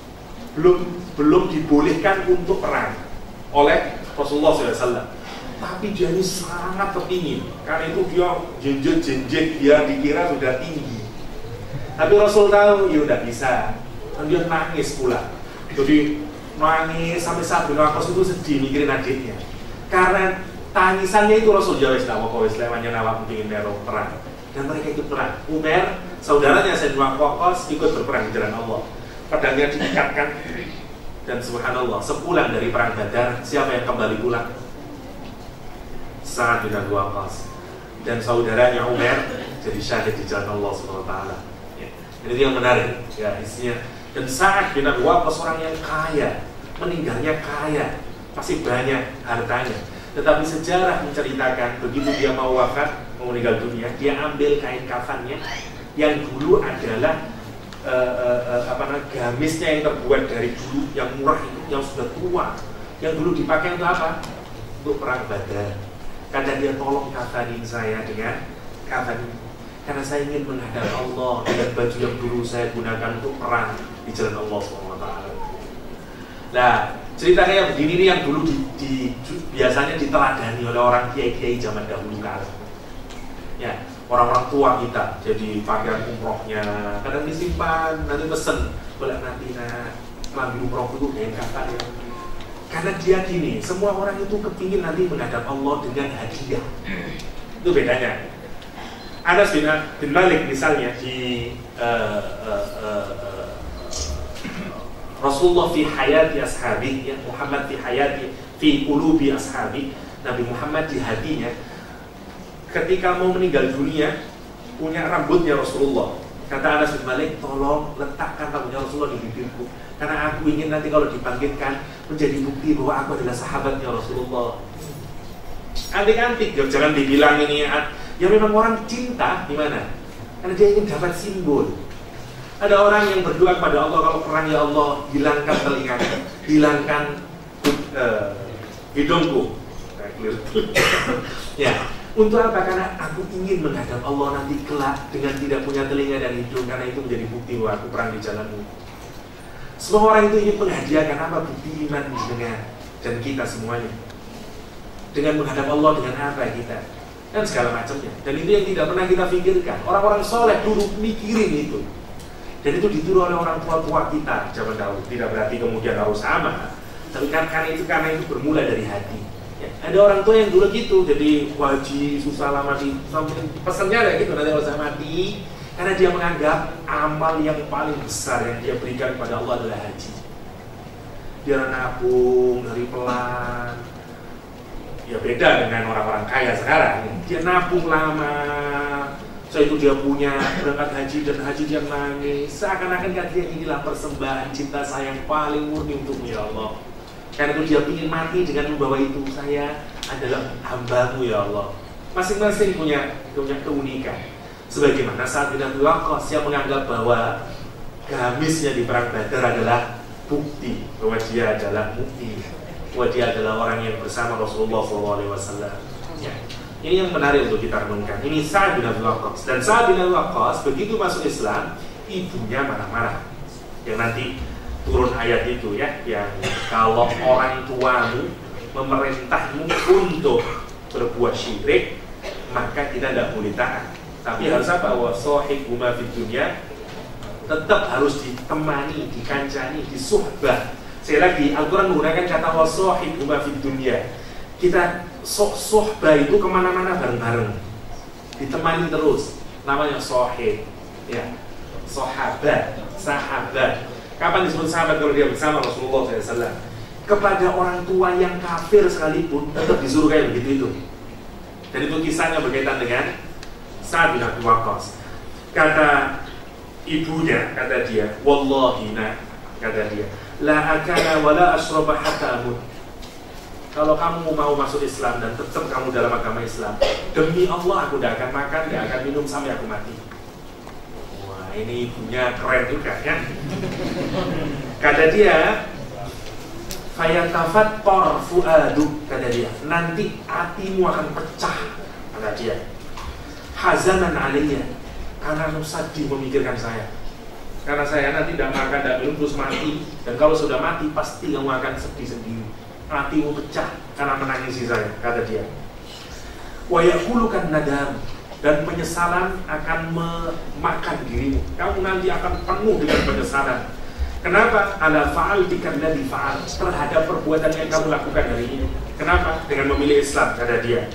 [SPEAKER 1] belum dibolehkan untuk perang oleh Rasulullah SAW. Tapi dia ini sangat kepingin, karena itu dia jenjet dia dikira sudah tinggi. Tapi Rasul tahu, ya udah bisa, dan dia nangis pula. Jadi nangis sampai Sa'ad bin Abi Waqqas itu sedih mikirin adiknya. Karena tangisannya itu Rasul jawab, "Wa Islamanya nawak ingin perang." Dan mereka ikut perang. Umar, saudaranya Sa'ad bin Abi Waqqas, ikut berperang di jalan Allah. Pedangnya diikatkan. Dan subhanallah, sepulang dari perang Badar, siapa yang kembali pulang? Sa'ad bin Abi Waqqas. Dan saudaranya Umar jadi syahid di jalan Allah SWT. Ya. Ini yang menarik, ya, isinya. Dan Sa'ad bin Abi Waqqas orang yang kaya, meninggalnya kaya, masih banyak hartanya. Tetapi sejarah menceritakan begitu dia mau wafat, mau meninggal dunia, dia ambil kain kafannya yang dulu adalah gamisnya yang terbuat dari dulu, yang murah itu, yang sudah tua, yang dulu dipakai untuk apa? Untuk perang Badar. Kata dia, tolong kafanin saya dengan kafan ini, karena saya ingin menghadap Allah dengan baju yang dulu saya gunakan untuk perang di jalan Allah SWT. Nah, ceritanya yang begini ini yang dulu biasanya diteladani oleh orang kiai-kiai zaman dahulu kala. Ya, orang-orang tua kita, jadi pakaian umrohnya kadang disimpan, nanti pesen, boleh nanti kelambi umroh itu kain kafan ya. Karena dia gini, semua orang itu kepingin nanti menghadap Allah dengan hadiah. Itu bedanya. Anas bin Malik misalnya di Rasulullah fi hayati ashabi, ya, Muhammad fi hayati fi qulubi ashabi, Nabi Muhammad di hatinya ketika mau meninggal dunia punya rambutnya Rasulullah. Kata Anas bin Malik, tolong letakkan rambutnya Rasulullah di bibirku, karena aku ingin nanti kalau dibangkitkan menjadi bukti bahwa aku adalah sahabatnya Rasulullah. Antik-antik, jangan dibilang ini ya memang orang cinta gimana? Karena dia ingin dapat simbol. Ada orang yang berdoa kepada Allah, kalau perang ya Allah, hilangkan telingaku, hilangkan hidungku. Ya, untuk apa? Karena aku ingin menghadap Allah nanti kelak dengan tidak punya telinga dan hidung, karena itu menjadi bukti bahwa aku perang di jalanmu. Semua orang itu ingin menghadiahkan apa? Bukti iman dengan dan kita semuanya. Dengan menghadap Allah dengan apa kita? Dan segala macamnya. Dan itu yang tidak pernah kita pikirkan. Orang-orang soleh dulu mikirin itu. Dan itu ditiru oleh orang tua-tua kita zaman dahulu. Tidak berarti kemudian harus sama, tapi karena itu bermula dari hati. Ya, ada orang tua yang dulu gitu, jadi wajib susah lama di pesannya ada gitu, nanti kalau saya mati, karena dia menganggap amal yang paling besar yang dia berikan kepada Allah adalah haji. Dia nabung dari pelan. Ya beda dengan orang-orang kaya sekarang. Dia nabung lama. Setelah itu dia punya berangkat haji, dan haji dia nangis. Seakan-akan katanya inilah persembahan cinta saya yang paling murni untukmu ya Allah. Karena itu dia ingin mati dengan membawa itu, saya adalah hambamu ya Allah. Masing-masing punya keunikan. Sebagaimana Sa'ad bin Abi Waqqas yang menganggap bahwa gamisnya di perang Badar adalah bukti bahwa dia adalah mukmin, bahwa dia adalah orang yang bersama Rasulullah SAW. Ya. Ini yang menarik untuk kita renungkan. Ini Sa'ad bin Abi Waqqas. Dan Sa'ad bin Abi Waqqas begitu masuk Islam, ibunya marah-marah. Yang nanti turun ayat itu ya, yang kalau orang tuamu memerintahmu untuk berbuat syirik, maka kita tidak boleh taat. Tapi harus apa? Wa sahibhuma fid dunya, tetap harus ditemani, dikancani, disuhbah. Sekali lagi, Al-Quran menggunakan kata wa sahibhuma fid dunya. Kita sohbah itu kemana-mana bareng-bareng, ditemani terus, namanya sohib, ya, sahabat. Kapan disebut sahabat? Kalau dia bersama Rasulullah SAW. Kepada orang tua yang kafir sekalipun tetap disuruh kayak begitu itu. Dan itu kisahnya berkaitan dengan Sa'ad bin Abi Waqqas. Kata ibunya, kata dia, wallahi kata dia, la akala wa la ashraba hatta amut. Kalau kamu mau masuk Islam dan tetap kamu dalam agama Islam, demi Allah aku tidak akan makan, tidak akan minum sampai aku mati. Wah, ini ibunya keren juga ya. Kata dia, fayatafat fuadu, kata dia, nanti hatimu akan pecah, kata dia. Hazanan alaiya, karena sedih memikirkan saya. Karena saya nanti tidak makan, tidak minum terus mati, dan kalau sudah mati pasti kamu akan sedih sendiri. Hatimu pecah karena menangisi saya, kata dia. Wa yaqulukan nadam, dan penyesalan akan memakan dirimu. Kamu nanti akan penuh dengan penyesalan. Kenapa? Ala fa'altika alladhi fa'al, terhadap perbuatan yang kamu lakukan hari ini. Kenapa? Dengan memilih Islam, kata dia.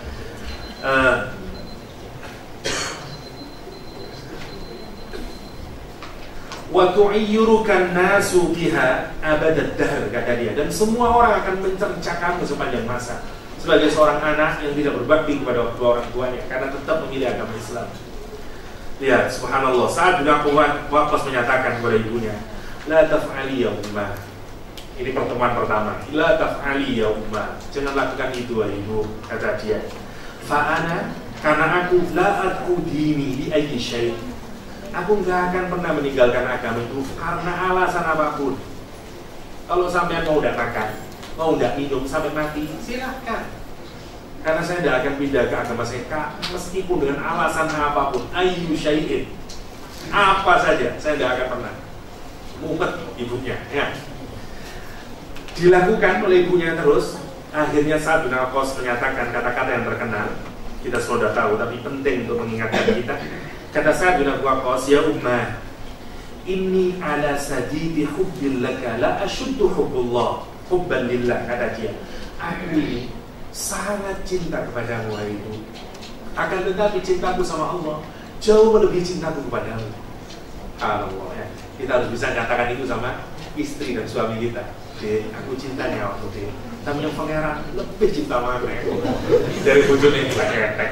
[SPEAKER 1] Wa tu'ayyirukan nasu biha abadad dahr, kata dia, dan semua orang akan mencerca kamu sepanjang masa sebagai seorang anak yang tidak berbakti kepada kedua orang tuanya karena tetap memilih agama Islam. Lihat, subhanallah, Sa'ad bin Abi Waqqas menyatakan kepada ibunya, la taf'ali ya ummah, Ini pertemuan pertama. La taf'ali ya ummah. Jangan lakukan itu wahai ibu, kata dia. Fa'ana, karena aku la ad'u dini li ayyi syai'. Aku nggak akan pernah meninggalkan agama itu karena alasan apapun. Kalau sampai mau nggak makan, mau nggak minum sampai mati, silahkan. Karena saya tidak akan pindah ke agama saya meskipun dengan alasan apapun. Ayyu syai'in, apa saja, saya tidak akan pernah. Mumpet ibunya, ya. Dilakukan oleh ibunya terus. Akhirnya Sa'd bin Waqqas menyatakan kata-kata yang terkenal. Kita sudah tahu, tapi penting untuk mengingatkan kita. Kata Sa'd bin Waqqas, ya ummah, inni ala sadidi hubbil laka la ashuddu hubbullah hubban lillah, kata dia. Aku ini sangat cinta kepadamu wahai ibu. Akan tetapi cintaku sama Allah jauh melebihi cintaku kepadamu. Allah, ya. Kita harus bisa katakan itu sama istri dan suami kita. Dek, aku cintanya waktu dia. Tapi yang pangeran lebih cinta mana dari bujurnya ini pakai ketek.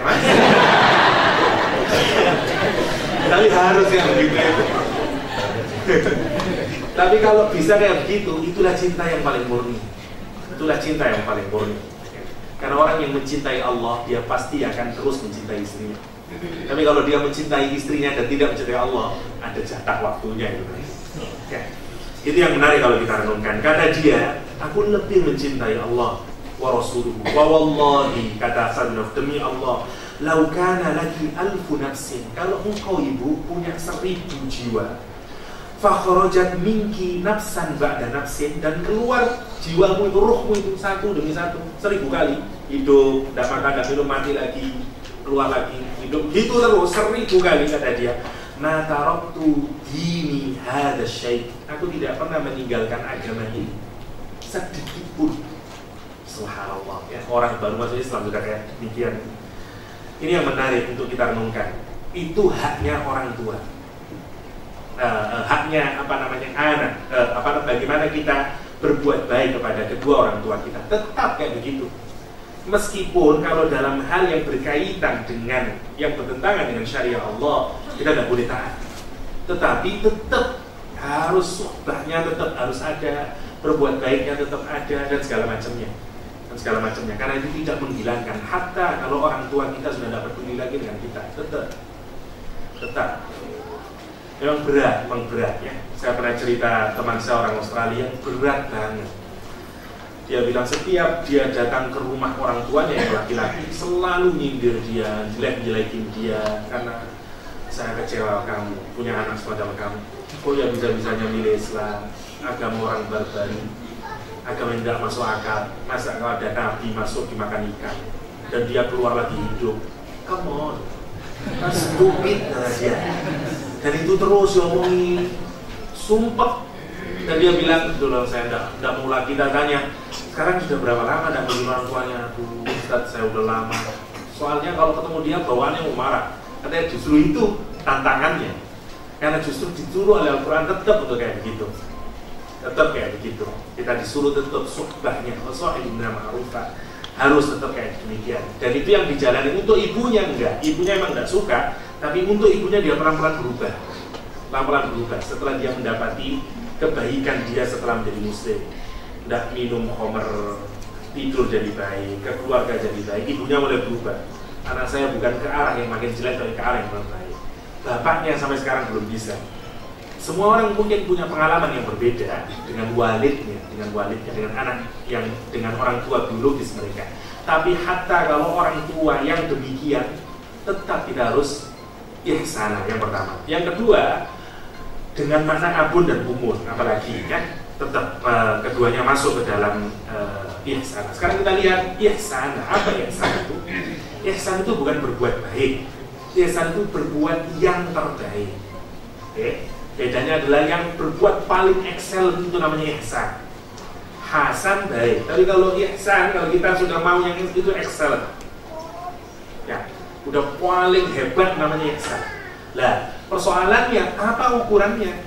[SPEAKER 1] Tapi harus yang begitu. Tapi kalau bisa kayak begitu, itulah cinta yang paling murni. Itulah cinta yang paling murni. Karena orang yang mencintai Allah, dia pasti akan terus mencintai istrinya. Tapi kalau dia mencintai istrinya dan tidak mencintai Allah, ada jatah waktunya itu. Ya. Itu yang menarik kalau kita renungkan. Kata dia, aku lebih mencintai Allah wa rasuluhu wa wallahi, kata Sa'd, demi Allah, lau kana laki alfu nafsin, kalau engkau ibu punya 1000 jiwa, fakhrajat minki nafsan ba'da nafsin, dan keluar jiwamu itu, ruhmu itu satu demi satu, 1000 kali hidup, tidak makan, tidak minum, mati lagi, keluar lagi, hidup, gitu terus 1000 kali, kata dia. Ma taraktu dini hadha syai', aku tidak pernah meninggalkan agama ini sedikit pun. Subhanallah, ya. Orang baru masuk Islam sudah kayak demikian. Ini yang menarik untuk kita renungkan. Itu haknya orang tua. Haknya anak. Bagaimana kita berbuat baik kepada kedua orang tua kita. Tetap kayak begitu. Meskipun kalau dalam hal yang berkaitan dengan yang bertentangan dengan syariat Allah, kita tidak boleh taat. Tetapi tetap harus suhbahnya tetap harus ada, berbuat baiknya tetap ada, dan segala macamnya. Karena itu tidak menghilangkan. Hatta kalau orang tua kita sudah tidak peduli lagi dengan kita, tetap. Memang berat ya. Saya pernah cerita teman saya orang Australia, berat banget. Dia bilang setiap dia datang ke rumah orang tuanya yang laki-laki selalu nyindir dia, jelek-jelekin dia, karena saya kecewa kamu punya anak semacam kamu. Oh ya, bisa-bisanya milih Islam, agama orang barbari, agama yang tidak masuk akal. Masa kalau ada nabi masuk dimakan ikan dan dia keluar lagi hidup? Come on, stupid dia. Dan itu terus diomongin, sumpah. Dan dia bilang, betul, saya tidak mau lagi. Tanya, sekarang sudah berapa lama tidak mengenal orang tuanya? Ustaz, saya udah lama. Soalnya kalau ketemu dia bawaannya mau marah. Katanya justru itu tantangannya. Karena justru disuruh oleh Al-Quran tetap untuk kayak begitu. Tetap kayak begitu. Kita disuruh tetap suhbahnya, wasahibna ma'rufah, harus tetap kayak demikian. Dan itu yang dijalani untuk ibunya enggak. Ibunya emang enggak suka, tapi untuk ibunya dia pelan-pelan berubah. Pelan-pelan berubah setelah dia mendapati kebaikan dia setelah menjadi muslim. Tidak minum khamr, tidur jadi baik, ke keluarga jadi baik. Ibunya mulai berubah. Anak saya bukan ke arah yang makin jelek, tapi ke arah yang lebih baik. Bapaknya sampai sekarang belum bisa. Semua orang mungkin punya pengalaman yang berbeda dengan walidnya, dengan anak yang dengan orang tua biologis mereka. Tapi hatta kalau orang tua yang demikian, tetap kita harus ihsanah, yang pertama. Yang kedua, dengan makna abun dan umun, apalagi kan tetap keduanya masuk ke dalam ihsan. Sekarang kita lihat ihsan. Apa ihsan itu? Ihsan itu bukan berbuat baik. Ihsan itu berbuat yang terbaik. Oke? Bedanya adalah yang berbuat paling excel itu namanya ihsan. Hasan baik. Tapi kalau ihsan, kalau kita sudah mau yang itu excel, ya, udah paling hebat namanya ihsan. Lah, persoalannya apa ukurannya?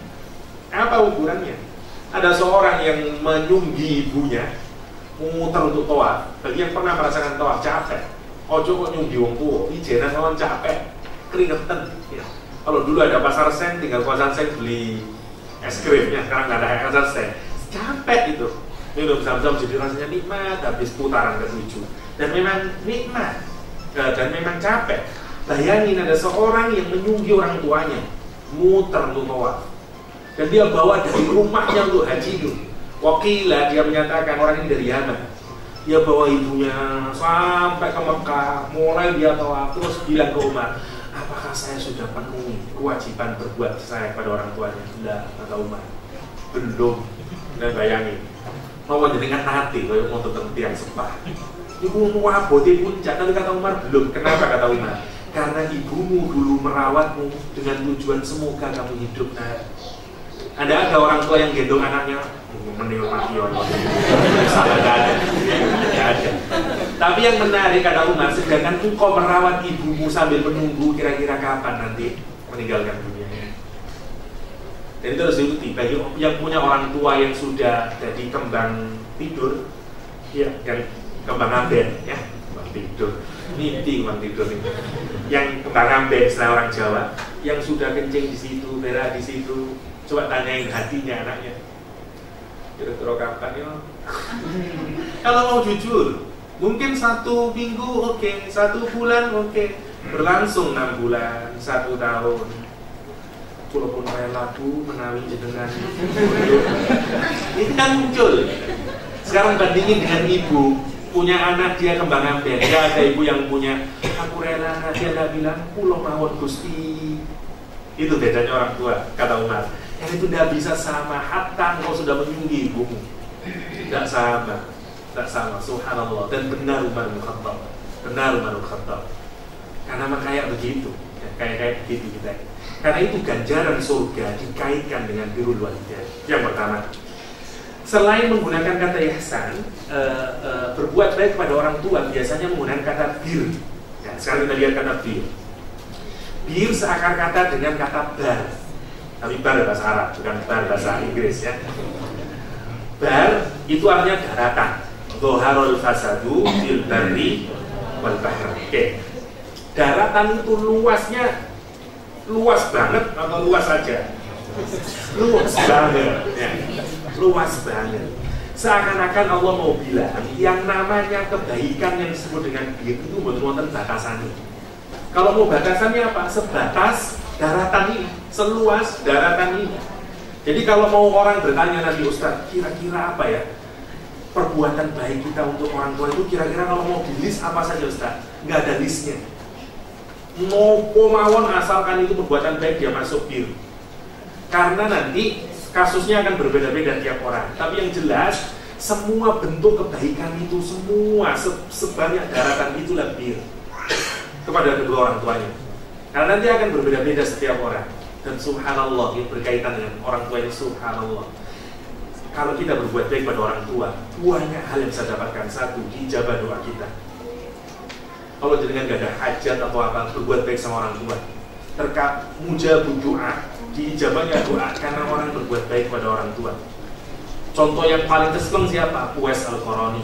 [SPEAKER 1] Ada seorang yang menyunggi ibunya, muter untuk tawaf. Bagi yang pernah merasakan tawaf capek, ojo kok nyunggi wong tuwa, ijenan lawan capek, keringetan. Ya. Kalau dulu ada pasar sen, tinggal pasar sen beli es krim, ya sekarang nggak ada pasar sen, capek itu. minum zam-zam jadi rasanya nikmat, habis putaran ke-7. Dan memang nikmat, dan memang capek. Bayangin ada seorang yang menyunggi orang tuanya, muter untuk tawaf, dan dia bawa dari rumahnya untuk haji itu. Wakilah dia menyatakan orang ini dari Yaman. Dia bawa ibunya sampai ke Mekah, mulai dia tawaf, terus bilang ke Umar, apakah saya sudah penuhi kewajiban berbuat saya pada orang tuanya? Tidak, kata Umar, belum. Dan bayangin, mau jenengan hati, kalau mau tetap tiang sepah. Ibu mau abote puncak, tapi kata Umar belum. Kenapa kata Umar? Karena ibumu dulu merawatmu dengan tujuan semoga kamu hidup. Nah, ada orang tua yang gendong anaknya menikmati Allah. Ada. Tapi yang menarik kata Umar, sedangkan engkau merawat ibumu sambil menunggu kira-kira kapan nanti meninggalkan dunia. Dan itu harus diikuti bagi yang punya orang tua yang sudah jadi kembang tidur, ya, yang kembang amben, ya, kembang tidur, mimpi kembang tidur ini. Yang kembang amben istilah orang Jawa, yang sudah kencing di situ, berak di situ, coba tanyain hatinya anaknya. Kira-kira kapan ya? Kalau mau jujur, mungkin 1 minggu oke, 1 bulan oke, berlangsung 6 bulan, 1 tahun. Walaupun rela Bu menawi jenengan ini kan muncul. Sekarang bandingin dengan ibu punya anak dia kembang amben, ya ada ibu yang punya aku rela, dia nggak bilang pulau mawon Gusti. Itu bedanya orang tua, kata Umar. Yang itu tidak bisa sama, hatta engkau sudah menyunggi ibumu, tidak sama, subhanallah. Dan benar Umar bin Khattab, karena memang kayak begitu, ya, kayak begitu kita. Karena itu ganjaran surga dikaitkan dengan birrul walidain. Yang pertama, selain menggunakan kata ihsan, berbuat baik kepada orang tua biasanya menggunakan kata bir. Ya, sekarang kita lihat kata bir. Bir seakar kata dengan kata bar. Tapi bar bahasa Arab, bukan bar bahasa Inggris ya. Bar itu artinya daratan. Dhoharul fasadu fil barri wal bahr. Oke. Daratan itu luasnya luas banget atau luas saja? Luas banget ya. Luas banget. Seakan-akan Allah mau bilang yang namanya kebaikan yang disebut dengan bir itu betul-betul batasannya. Kalau mau batasannya apa? Sebatas daratan ini, seluas daratan ini. Jadi kalau mau orang bertanya nanti, Ustaz, kira-kira apa ya perbuatan baik kita untuk orang tua itu, kira-kira kalau mau di list apa saja Ustaz? Nggak ada listnya. Mau mawon asalkan itu perbuatan baik dia masuk bir. Karena nanti kasusnya akan berbeda-beda tiap orang. Tapi yang jelas semua bentuk kebaikan itu semua sebanyak daratan itulah bir kepada kedua orang tuanya. Karena nanti akan berbeda-beda setiap orang. Dan subhanallah, ini berkaitan dengan orang tua ini, subhanallah. Kalau kita berbuat baik pada orang tua, banyak hal yang bisa dapatkan. 1, dijabah doa kita. Kalau jenengan gak ada hajat atau apa, berbuat baik sama orang tua, mujabud doa, diijabahnya doa karena orang berbuat baik pada orang tua. Contoh yang paling keseleng siapa? Uwais Al-Qarani.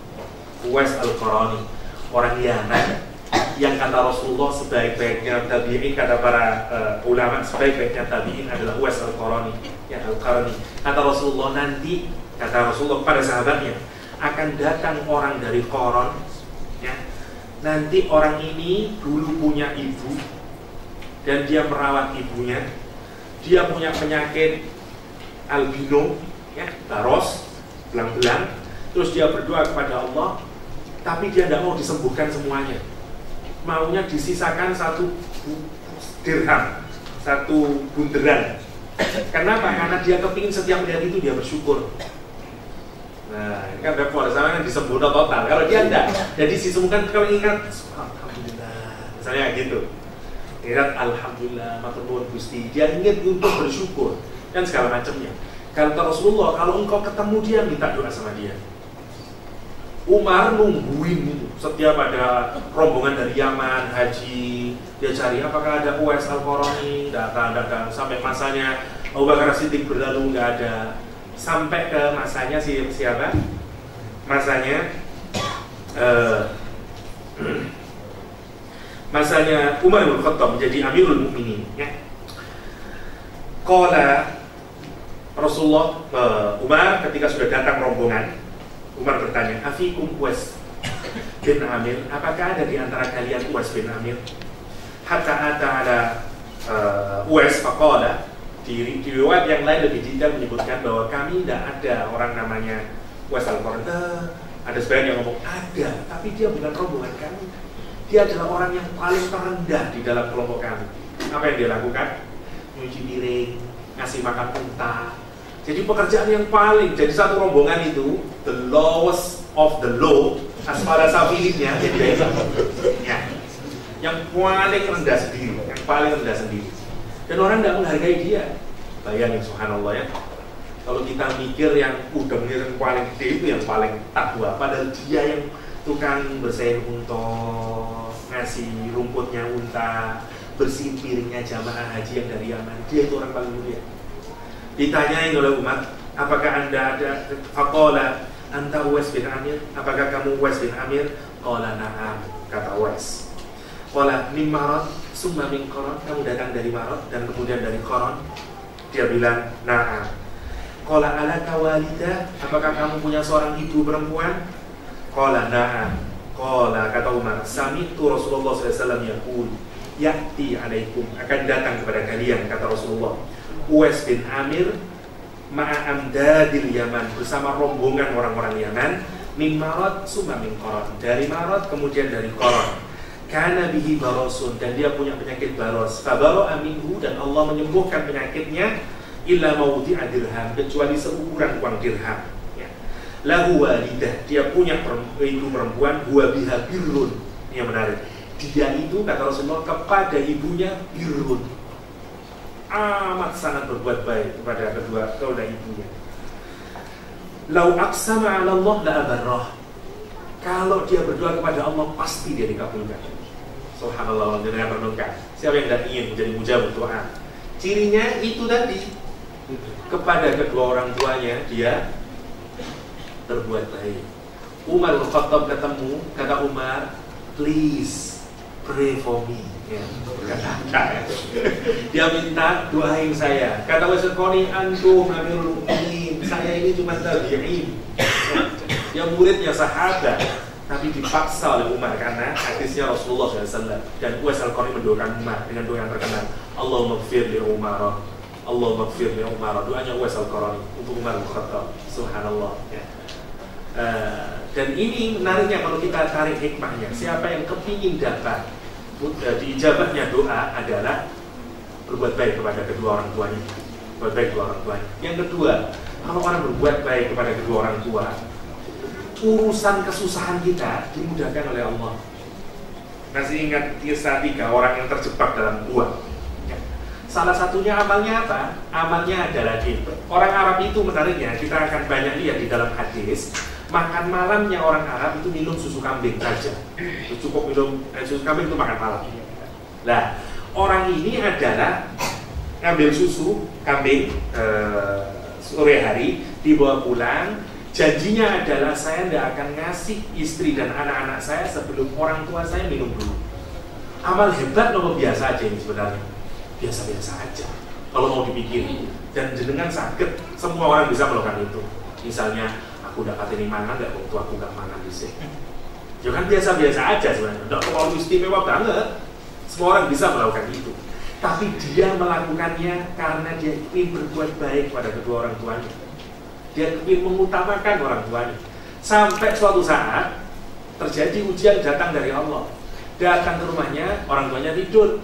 [SPEAKER 1] Orang Yaman yang kata Rasulullah sebaik-baiknya tabi'in, kata para ulama sebaik-baiknya tabi'in adalah Uwais Al-Qarani. Ya, Al-Qarani. Kata Rasulullah nanti, kata Rasulullah pada sahabatnya, akan datang orang dari Qaran, ya. Nanti orang ini dulu punya ibu dan dia merawat ibunya. Dia punya penyakit albino, ya, baros, belang-belang. Terus dia berdoa kepada Allah, tapi dia tidak mau disembuhkan semuanya. Maunya disisakan 1 dirham, 1 bunderan. Kenapa? Karena dia kepingin setiap melihat itu dia bersyukur. Nah, ini kan repot, sama kan disembuhkan total. Kalau dia enggak, jadi disembuhkan kalau ingat, alhamdulillah, misalnya gitu. Ingat alhamdulillah, matur nuwun Gusti. Dia ingat untuk bersyukur dan segala macamnya. Kalau Rasulullah, kalau engkau ketemu dia, minta doa sama dia. Umar nungguin itu. Setiap ada rombongan dari Yaman, haji, dia cari apakah ada Uwais Al-Qarani, datang. Sampai masanya Abu Bakar Siddiq berlalu, nggak ada. Sampai ke masanya siapa? Masanya masanya Umar bin Khattab menjadi Amirul Mukminin, ya. Qala Rasulullah, Umar ketika sudah datang rombongan, Umar bertanya, afikum Uwais bin Amir, apakah ada di antara kalian Uwais bin Amir? Hatta ada Uwais faqala, di riwayat yang lain lebih detail menyebutkan bahwa kami tidak ada orang namanya Uwais al-Qarni. Ada sebagian yang ngomong ada, tapi dia bukan rombongan kami. Dia adalah orang yang paling terendah di dalam kelompok kami. Apa yang dia lakukan? Nyuci piring, ngasih makan unta. Jadi pekerjaan yang paling, jadi satu rombongan itu the lowest of the low, as far as feelingnya, jadi ya, yang paling rendah sendiri, yang paling rendah sendiri. Dan orang tidak menghargai dia. Bayangin, subhanallah ya. Kalau kita mikir yang udangnya yang paling gede itu yang paling takwa, padahal dia yang tukang bersihin unta, ngasih rumputnya unta, bersihin piringnya jamaah haji yang dari Yaman, dia itu orang paling mulia. Ditanyain oleh Umar, apakah anda ada? Faqala anta Uwais bin Amir, apakah kamu Uwais bin Amir? Qala na'am, kata Uwais. Qala min Marad summa min Qaran, kamu datang dari Marad dan kemudian dari Qaran? Dia bilang na'am. Qala alaka walidah, apakah kamu punya seorang ibu perempuan? Qala na'am. Qala, kata Umar, sami'tu Rasulullah SAW yaqul ya'ti alaikum, akan datang kepada kalian, kata Rasulullah, Uwais bin Amir ma'amdadil Yaman, bersama rombongan orang-orang Yaman, min Marad summa min Qaran, dari Marad kemudian dari Qaran, kana bihi barasun, dan dia punya penyakit baros, fabaro aminhu, dan Allah menyembuhkan penyakitnya, illa mawdi'a dirham, kecuali seukuran uang dirham ya. Lahu walidah, dia punya ibu perempuan, huwa biha birrun, ini yang menarik, dia itu kata Rasulullah kepada ibunya birrun, amat sangat berbuat baik kepada kedua ibunya. Lau aqsama 'ala Allah la abarrah, kalau dia berdoa kepada Allah pasti dia dikabulkan. Subhanallah, jangan renungkan. Siapa yang tidak ingin menjadi mujabud doa? Cirinya itu tadi, kepada kedua orang tuanya dia berbuat baik. Umar al-Khattab ketemu, kata Umar, please pray for me. Ya, dia minta doain saya. Kata Uwais al-Qarni, antum amirul mu'minin, saya ini cuma tabi'in. Dia muridnya sahabat, tapi dipaksa oleh Umar karena hadisnya Rasulullah SAW. Dan Uwais al-Qarni mendoakan Umar dengan doa yang terkenal, Allahumma gfir li Umar, Allahumma gfir li Umar. Doanya Uwais al-Qarni untuk Umar al-Khattab. Subhanallah ya. Dan ini menariknya kalau kita tarik hikmahnya. Siapa yang kepingin dapat diijabahnya doa adalah berbuat baik kepada kedua orang tuanya. Berbuat baik kepada orang tuanya. Yang kedua, kalau orang berbuat baik kepada kedua orang tua, urusan kesusahan kita dimudahkan oleh Allah. Masih ingat kisah 3 orang yang terjebak dalam gua? Salah satunya amalnya apa? Amalnya adalah gitu. Orang Arab itu menariknya, kita akan banyak lihat di dalam hadis, makan malamnya orang Arab itu minum susu kambing saja. Cukup minum susu kambing itu makan malam. Nah, orang ini adalah ngambil susu kambing sore hari, dibawa pulang. Janjinya adalah saya tidak akan ngasih istri dan anak-anak saya sebelum orang tua saya minum dulu. Amal hebat luar biasa aja ini sebenarnya. Biasa-biasa aja kalau mau dipikir. Dan jenengan sakit, semua orang bisa melakukan itu. Misalnya, aku dapat ini mangan, gak waktu aku gak mangan di sini. Ya kan biasa-biasa aja sebenarnya. Tidak terlalu istimewa banget. Semua orang bisa melakukan itu. Tapi dia melakukannya karena dia ingin berbuat baik pada kedua orang tuanya. Dia ingin mengutamakan orang tuanya. Sampai suatu saat terjadi ujian datang dari Allah. Datang ke rumahnya, orang tuanya tidur.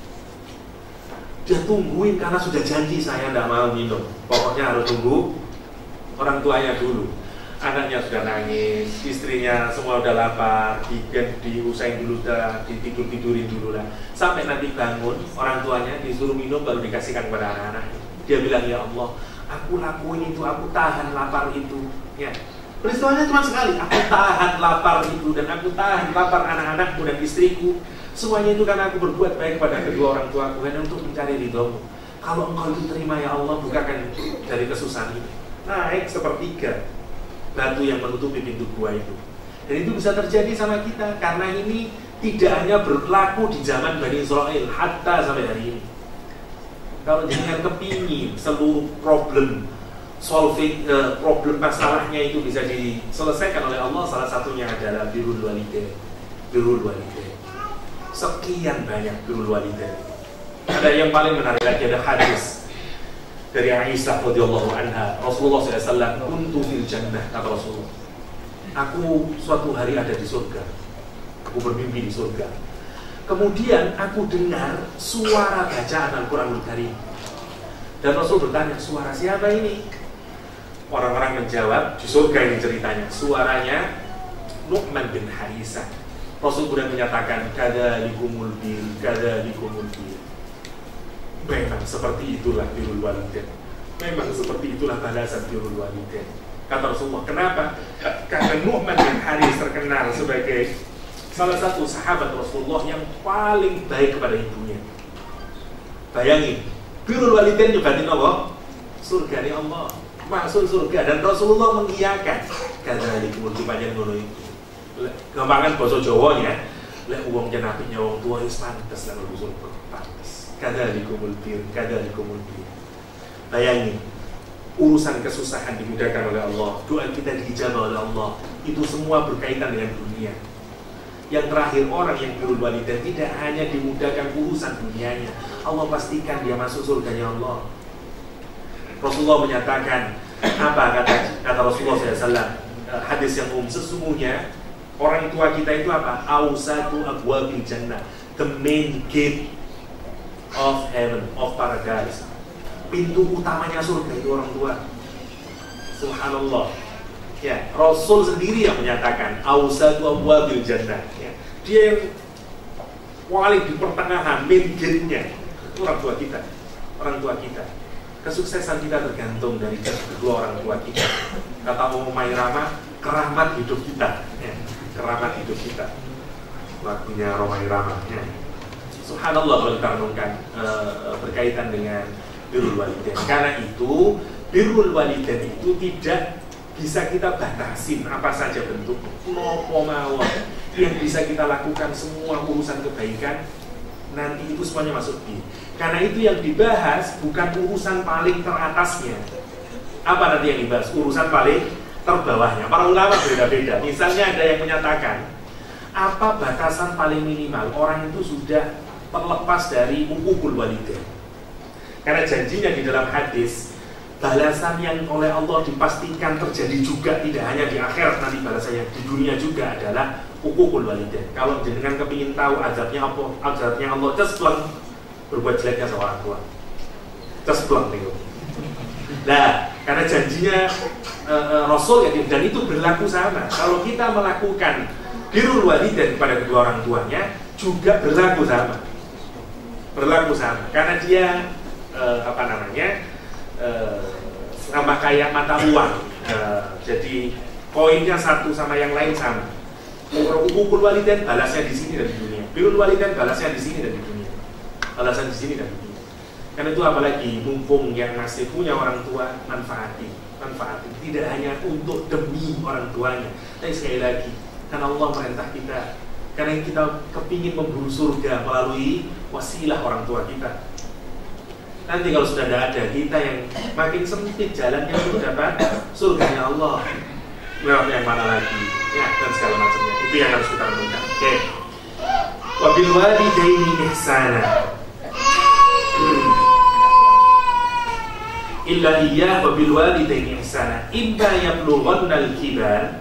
[SPEAKER 1] Dia tungguin karena sudah janji saya tidak mau minum. Pokoknya harus tunggu orang tuanya dulu. Anaknya sudah nangis, istrinya semua udah lapar, diusahain dulu dah, ditidur-tidurin dulu lah. Sampai nanti bangun, orang tuanya disuruh minum baru dikasihkan kepada anak-anaknya. Dia bilang, ya Allah, aku lakuin itu, aku tahan lapar itu. Ya. Peristiwanya cuma sekali, aku tahan lapar itu dan aku tahan lapar anak-anakku dan istriku. Semuanya itu karena aku berbuat baik kepada kedua orang tuaku dan untuk mencari ridhomu. Kalau engkau itu terima ya Allah, bukakan dari kesusahan ini. Naik sepertiga batu yang menutupi pintu gua itu. Dan itu bisa terjadi sama kita karena ini tidak hanya berlaku di zaman Bani Israel, hatta sampai hari ini. Kalau jenengan kepingin seluruh problem masalahnya itu bisa diselesaikan oleh Allah, salah satunya adalah birrul walidain. Sekian banyak birrul walidain. Ada yang paling menarik lagi, ada hadis dari Aisyah radhiyallahu anha. Rasulullah SAW, kuntu fil jannah, kata Rasulullah, aku suatu hari ada di surga, aku bermimpi di surga. Kemudian aku dengar suara bacaan Al-Quranul Karim. Dan Rasul bertanya, suara siapa ini? Orang-orang menjawab, di surga ini ceritanya, suaranya Nu'man bin Harisah. Rasul kemudian menyatakan, kadzalikumul bir. Memang seperti itulah birrul walidain. Memang seperti itulah balasan birrul walidain. Kata Rasulullah, kenapa? Karena Nu'man bin Harisah terkenal sebagai salah satu sahabat Rasulullah yang paling baik kepada ibunya. Bayangin, birrul walidain nyebatin Allah, surga ni Allah, masuk surga. Dan Rasulullah mengiyakan, kadzalikumul bir, panjang ngono itu. Gampangan bahasa Jawanya, lek wong yen apik wong tuwa wis pantes lan mlebu surga, pantes. Kadzalikumul bir. Bayangin, urusan kesusahan dimudahkan oleh Allah, doa kita dijabah oleh Allah, itu semua berkaitan dengan dunia. Yang terakhir, orang yang birrul walidain tidak hanya dimudahkan urusan dunianya, Allah pastikan dia masuk surganya Allah. Rasulullah menyatakan, apa kata Rasulullah SAW, hadis yang sesungguhnya orang tua kita itu apa? Awsatu abwabil jannah, the main gate of heaven, of paradise. Pintu utamanya surga itu orang tua. Subhanallah. Ya, Rasul sendiri yang menyatakan awsatu abwabil jannah. Ya, dia yang paling di pertengahan, main gate-nya itu orang tua kita. Kesuksesan kita tergantung dari kedua orang tua kita. Kata Umay Rama, keramat hidup kita. Ya, keramat hidup kita. Lagunya Romai Rama. Ya. Subhanallah kalau kita renungkan berkaitan dengan birrul walidain. Karena itu birrul walidain itu tidak bisa kita batasin apa saja bentuk nopo mawon yang bisa kita lakukan, semua urusan kebaikan nanti itu semuanya masuk di. Karena itu yang dibahas bukan urusan paling teratasnya. Apa nanti yang dibahas? Urusan paling terbawahnya. Para ulama beda-beda. Misalnya ada yang menyatakan, apa batasan paling minimal orang itu sudah terlepas dari hukukul walidain. Karena janjinya di dalam hadis, balasan yang oleh Allah dipastikan terjadi juga, tidak hanya di akhirat, nanti balasannya di dunia juga adalah hukukul walidain. Kalau jenengan kepingin tahu azabnya apa, azabnya Allah, cespleng berbuat jeleknya sama orang tua, cespleng nih. Nah, karena janjinya Rasul ya, dan itu berlaku sama. Kalau kita melakukan birrul walidain kepada kedua orang tuanya juga berlaku sama. Karena dia sama kayak mata uang. Jadi koinnya satu sama yang lain sama. Hukukul walidain balasnya di sini dan di dunia. Birrul walidain balasnya di sini dan di dunia. Balasan di sini dan di dunia. Karena itu apalagi mumpung yang masih punya orang tua, manfaati. Tidak hanya untuk demi orang tuanya, tapi sekali lagi karena Allah merintah kita. Karena kita kepingin memburu surga melalui wasilah orang tua kita. Nanti kalau sudah tidak ada, kita yang makin sempit jalannya untuk dapat surganya Allah. Lewat yang mana lagi? Ya, dan segala macamnya. Itu yang harus kita renungkan. Oke. Wabil walidaini ihsana. Illa iyyah wabil walidaini ihsana. Imma yablughanna al-kibar.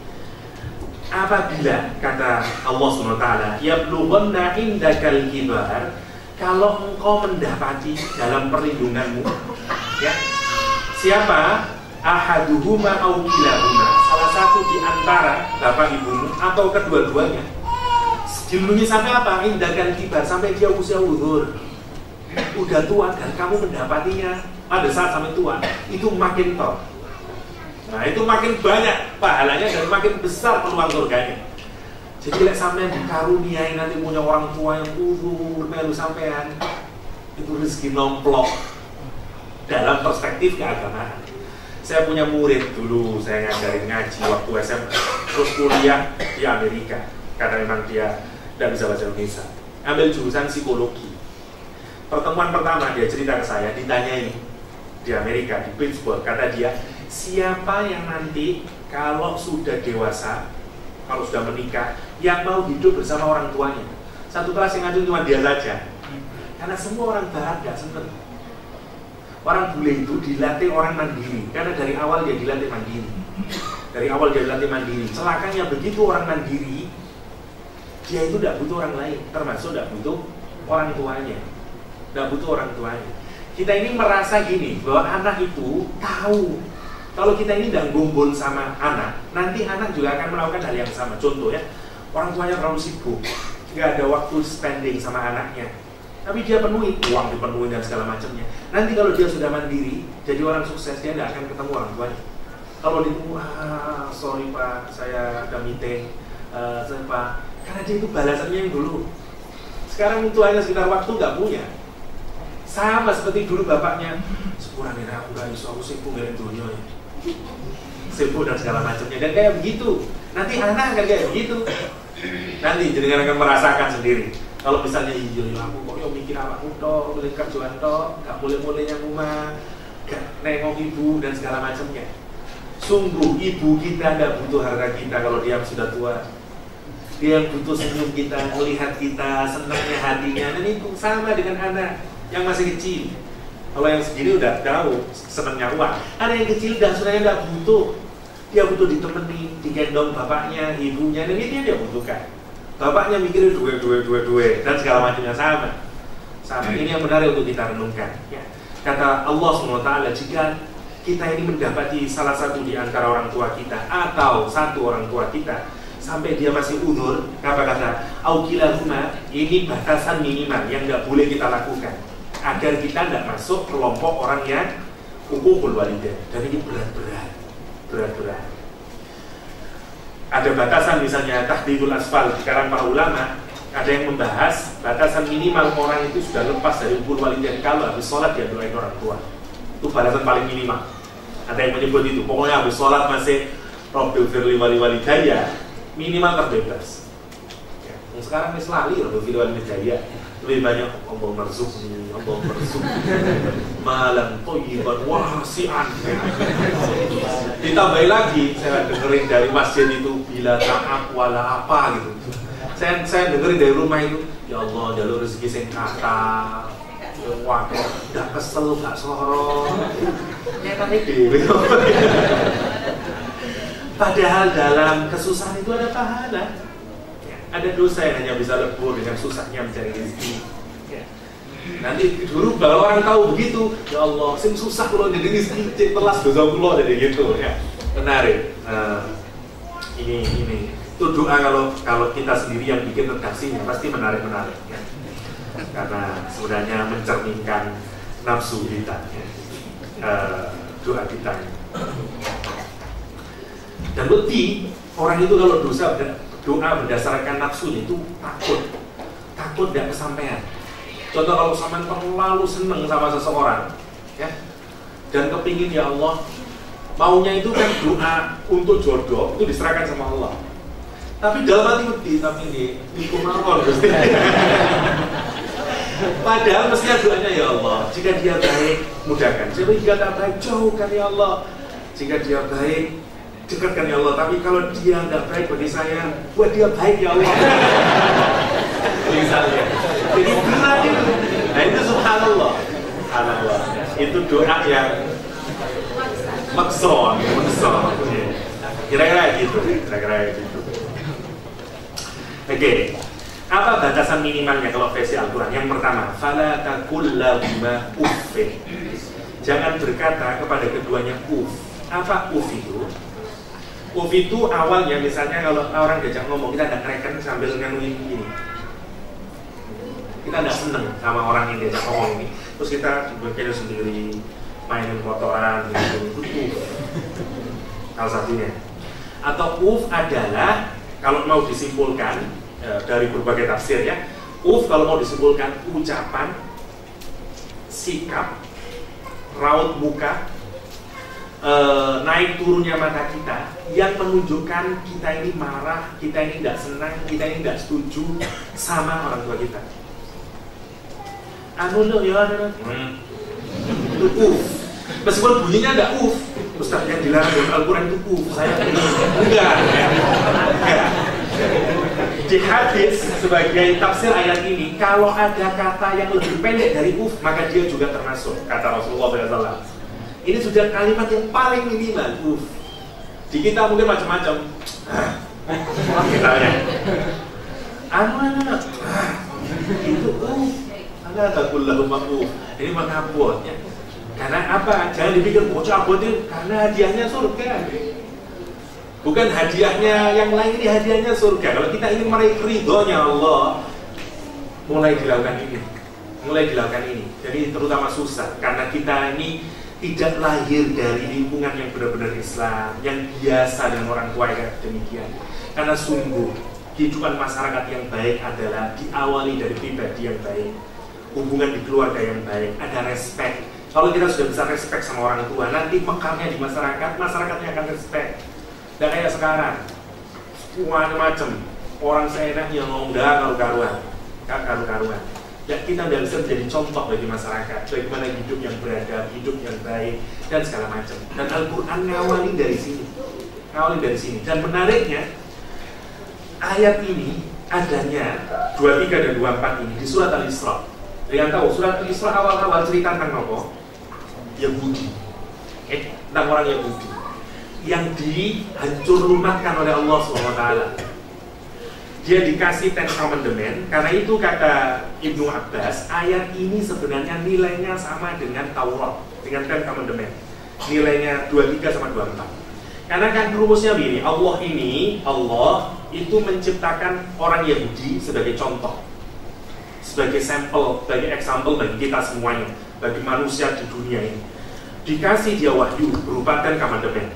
[SPEAKER 1] Apabila kata Allah SWT, yablughanna indakal kibar, kalau engkau mendapati dalam perlindunganmu, ya, siapa? Ahaduhuma au kilahuma, salah satu di antara bapak ibumu atau kedua-duanya. Dilindungi sampai apa? Indakal kibar, sampai dia usia uzur, udah tua dan kamu mendapatinya pada saat sampai tua, itu makin top. Nah, itu makin banyak pahalanya dan makin besar peluang surganya. Jadi lek sampean dikaruniai nanti punya orang tua yang uzur melu sampean, itu rezeki nomplok dalam perspektif keagamaan. Saya punya murid dulu, saya ngajarin ngaji waktu SMA, terus kuliah di Amerika karena memang dia tidak bisa bahasa Indonesia. Ambil jurusan psikologi. Pertemuan pertama dia cerita ke saya, ditanyai di Amerika, di Pittsburgh, kata dia, siapa yang nanti kalau sudah dewasa, kalau sudah menikah, yang mau hidup bersama orang tuanya? Satu kelas yang ngadu cuma dia saja. Karena semua orang barat gak seneng. Orang bule itu dilatih orang mandiri, karena dari awal dia dilatih mandiri. Dari awal dia dilatih mandiri. Celakanya begitu orang mandiri, dia itu gak butuh orang lain, termasuk gak butuh orang tuanya. Gak butuh orang tuanya. Kita ini merasa gini, bahwa anak itu tahu kalau kita ini gak gombol sama anak, nanti anak juga akan melakukan hal yang sama. Contoh ya, orang tuanya terlalu sibuk, gak ada waktu spending sama anaknya, tapi dia penuhi, uang dipenuhi dan segala macamnya. Nanti kalau dia sudah mandiri, jadi orang sukses, dia gak akan ketemu orang tuanya. Kalau dia sorry pak, saya ada meeting, saya pak, karena dia itu balasannya yang dulu. Sekarang tuanya sekitar waktu gak punya. Sama seperti dulu bapaknya, sepurane aku gak iso, aku sibuk ngeliat dunia ya, sibuk dan segala macamnya. Dan kayak begitu, nanti anak akan kayak begitu. Nanti jenengan akan merasakan sendiri. Kalau misalnya iya aku kok yo mikir awakku tok, boleh kerjaan tok, gak boleh-bolehnya rumah, gak nengok ibu dan segala macamnya. Sungguh ibu kita gak butuh harta kita kalau dia sudah tua. Dia yang butuh senyum kita, melihat kita, senangnya hatinya. Dan itu sama dengan anak yang masih kecil. Kalau yang segini udah tahu senangnya uang. Anak yang kecil dan sebenarnya nggak butuh. Dia butuh ditemani, digendong bapaknya, ibunya, dan ini dia butuhkan. Bapaknya mikirin duit dan segala macamnya sama. Ini yang menarik untuk kita renungkan. Ya. Kata Allah SWT, jika kita ini mendapati salah satu di antara orang tua kita atau satu orang tua kita sampai dia masih udzur, apa kata? Aukilahuma, ini batasan minimal yang nggak boleh kita lakukan agar kita tidak masuk kelompok orang yang uququl walidain. Dan ini berat-berat. Ada batasan misalnya tahdidul asfal. Sekarang para ulama ada yang membahas batasan minimal orang itu sudah lepas dari uququl walidain kalau habis sholat dia doain orang tua. Itu batasan paling minimal. Ada yang menyebut itu. Pokoknya habis sholat masih Rabbil firli wali walidayya, minimal terbebas. Ya. Sekarang ini selalu Rabbil firli walidayya. Lebih banyak Allah marzuqni, Allah marzuqni malam thayyiban wasi'an. Ditambahin lagi, saya dengerin dari masjid itu bila ta'ab wala apa gitu. Saya dengerin dari rumah itu, ya Allah jalur rezeki sing kata, waduh, gak kesel, gak sorong. Ya kan itu. Padahal dalam kesusahan itu ada pahala. Ada dosa yang hanya bisa lebur dengan susahnya mencari rezeki. Ya. Nanti dulu kalau orang tahu begitu, ya Allah, sing susah kalau jadi rezeki, cek telas dosa kula jadi gitu. Ya. Menarik. Ini itu doa kalau kita sendiri yang bikin redaksinya pasti menarik. Ya. Karena sebenarnya mencerminkan nafsu kita, ya. Doa kita. Dan bukti orang itu kalau doa berdasarkan nafsunya itu takut tidak kesampaian. Contoh kalau sampean terlalu seneng sama seseorang, ya, dan kepingin ya Allah, maunya itu kan doa untuk jodoh itu diserahkan sama Allah. Tapi dalam hati wedi, tapi ini kumakor. Padahal mestinya doanya ya Allah, jika dia baik mudahkan, jika tak baik jauhkan ya Allah, jika dia baik dekatkan ya Allah, tapi kalau dia nggak baik bagi saya, buat dia baik ya Allah. Misalnya, jadi berat itu. Nah itu subhanallah, itu doa yang makson. Kira-kira gitu. Oke. Apa batasan minimalnya kalau versi Al-Quran? Yang pertama, fala taqul lahuma uffin. Jangan berkata kepada keduanya uff. Apa uff itu? Uff itu awalnya misalnya kalau orang diajak ngomong, kita ada ngereken sambil nganuin gini. Kita tidak seneng sama orang yang diajak ngomong ini. Terus kita berpikir sendiri, mainin kotoran, gitu. Uff. Salah satunya. Atau uff adalah kalau mau disimpulkan dari berbagai tafsir ya, uff kalau mau disimpulkan ucapan, sikap, raut muka, naik turunnya mata kita yang menunjukkan kita ini marah, kita ini tidak senang, kita ini tidak setuju sama orang tua kita. anu lo ya, itu meskipun bunyinya ada Ustaz yang dilarang dalam Al-Quran itu saya enggak. Di hadis sebagai tafsir ayat ini, kalau ada kata yang lebih pendek dari maka dia juga termasuk, kata Rasulullah SAW. Ini sudah kalimat yang paling minimal, Di kita mungkin macam-macam. Misalnya, itu ada takullahumma ini mengabot ya. Karena apa? Jangan dipikir bocah abot itu karena hadiahnya surga. Bukan hadiahnya yang lain, ini hadiahnya surga. Kalau kita ingin meraih ridhonya Allah, mulai dilakukan ini. Jadi terutama susah karena kita ini tidak lahir dari lingkungan yang benar-benar Islam, yang biasa dengan orang tua yang demikian. Karena sungguh kehidupan masyarakat yang baik adalah diawali dari pribadi yang baik, hubungan di keluarga yang baik, ada respect. Kalau kita sudah bisa respect sama orang tua, nanti mekarnya di masyarakat, masyarakatnya akan respect. Dan kayak sekarang, semuanya macam orang seenaknya ngomong karu-karuan. Ya kita udah bisa menjadi contoh bagi masyarakat, bagaimana hidup yang beradab, hidup yang baik, dan segala macam. Dan Al-Quran ngawali dari sini. Dan menariknya, ayat ini adanya 23 dan 24 ini di surat Al-Isra. Dengan tahu surat Al-Isra awal-awal cerita tentang apa? Yahudi, tentang orang Yahudi yang dihancur lunakkan oleh Allah SWT. Dia dikasih 10 Commandment. Karena itu kata Ibnu Abbas, ayat ini sebenarnya nilainya sama dengan Taurat, dengan 10 Commandment. Nilainya 23 sama 24. Karena kan rumusnya begini, Allah itu menciptakan orang Yahudi sebagai contoh, sebagai sampel, sebagai example bagi kita semuanya, bagi manusia di dunia ini. Dikasih dia wahyu berupa 10 Commandment.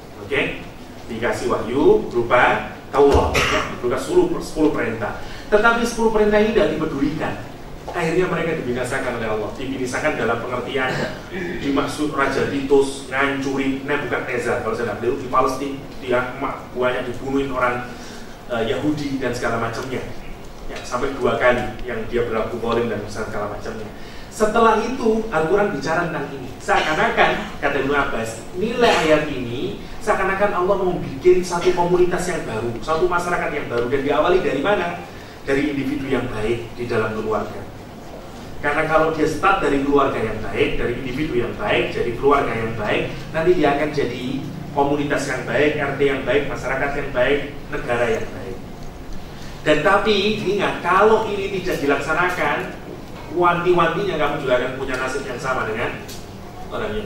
[SPEAKER 1] Dikasih wahyu berupa Taurat, berupa 10 perintah. Tetapi 10 perintah ini tidak dipedulikan. Akhirnya mereka dibinasakan oleh Allah. Dibinasakan dalam pengertian dimaksud Raja Titus ngancurin Nebukadnezar, kalau saya tidak di Palestina, dia banyak dibunuhin orang Yahudi dan segala macamnya. Ya, sampai 2 kali yang dia berlaku zalim dan segala macamnya. Setelah itu Al-Quran bicara tentang ini. Seakan-akan, kata Ibnu Abbas, nilai ayat ini seakan-akan Allah mau bikin satu komunitas yang baru, satu masyarakat yang baru. Dan diawali dari mana? Dari individu yang baik di dalam keluarga. Karena kalau dia start dari keluarga yang baik, dari individu yang baik, dari keluarga yang baik, nanti dia akan jadi komunitas yang baik, RT yang baik, masyarakat yang baik, negara yang baik. Dan tapi ingat, kalau ini tidak dilaksanakan, wanti-wantinya kamu juga akan punya nasib yang sama dengan orang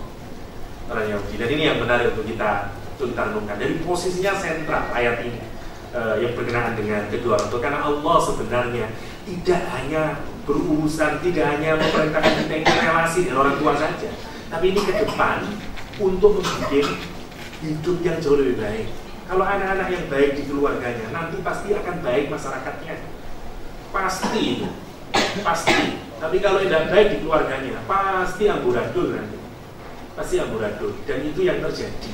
[SPEAKER 1] Yahudi. Dan ini yang benar untuk kita renungkan. Dari posisinya sentral ayat ini yang berkenaan dengan kedua orang tua. Karena Allah sebenarnya tidak hanya berurusan, tidak hanya memerintahkan kita ini relasi dengan orang tua saja, tapi ini ke depan untuk membuat hidup yang jauh lebih baik. Kalau anak-anak yang baik di keluarganya, nanti pasti akan baik masyarakatnya. Pasti itu. Pasti. Tapi kalau tidak baik di keluarganya, pasti amburadul nanti. Pasti amburadul. Dan itu yang terjadi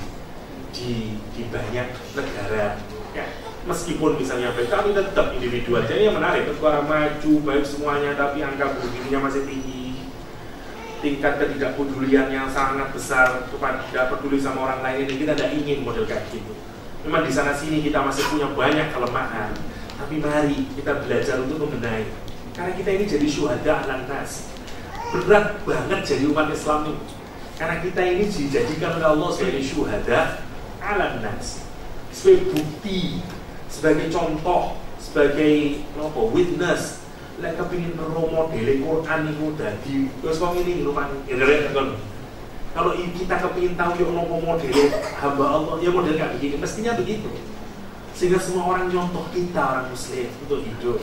[SPEAKER 1] di banyak negara. Ya, meskipun misalnya baik, tapi tetap individual. Jadi yang menarik, negara maju baik semuanya, tapi angka bunuh dirinya masih tinggi. Tingkat ketidakpedulian yang sangat besar, tidak peduli sama orang lain. Ini kita tidak ingin model kayak gitu. Memang di sana sini kita masih punya banyak kelemahan, tapi mari kita belajar untuk membenahi. Karena kita ini jadi syuhada ala nas. Berat banget jadi umat Islam ini. Karena kita ini dijadikan oleh Allah sebagai syuhada ala nas, sebagai bukti, sebagai contoh, sebagai witness. Lek kepingin model Quran itu dadi terus kok ini lupa kalau kita kepingin tahu yuk nopo model hamba Allah, ya model kayak begini, mestinya begitu. Sehingga semua orang nyontoh kita, orang muslim, untuk hidup.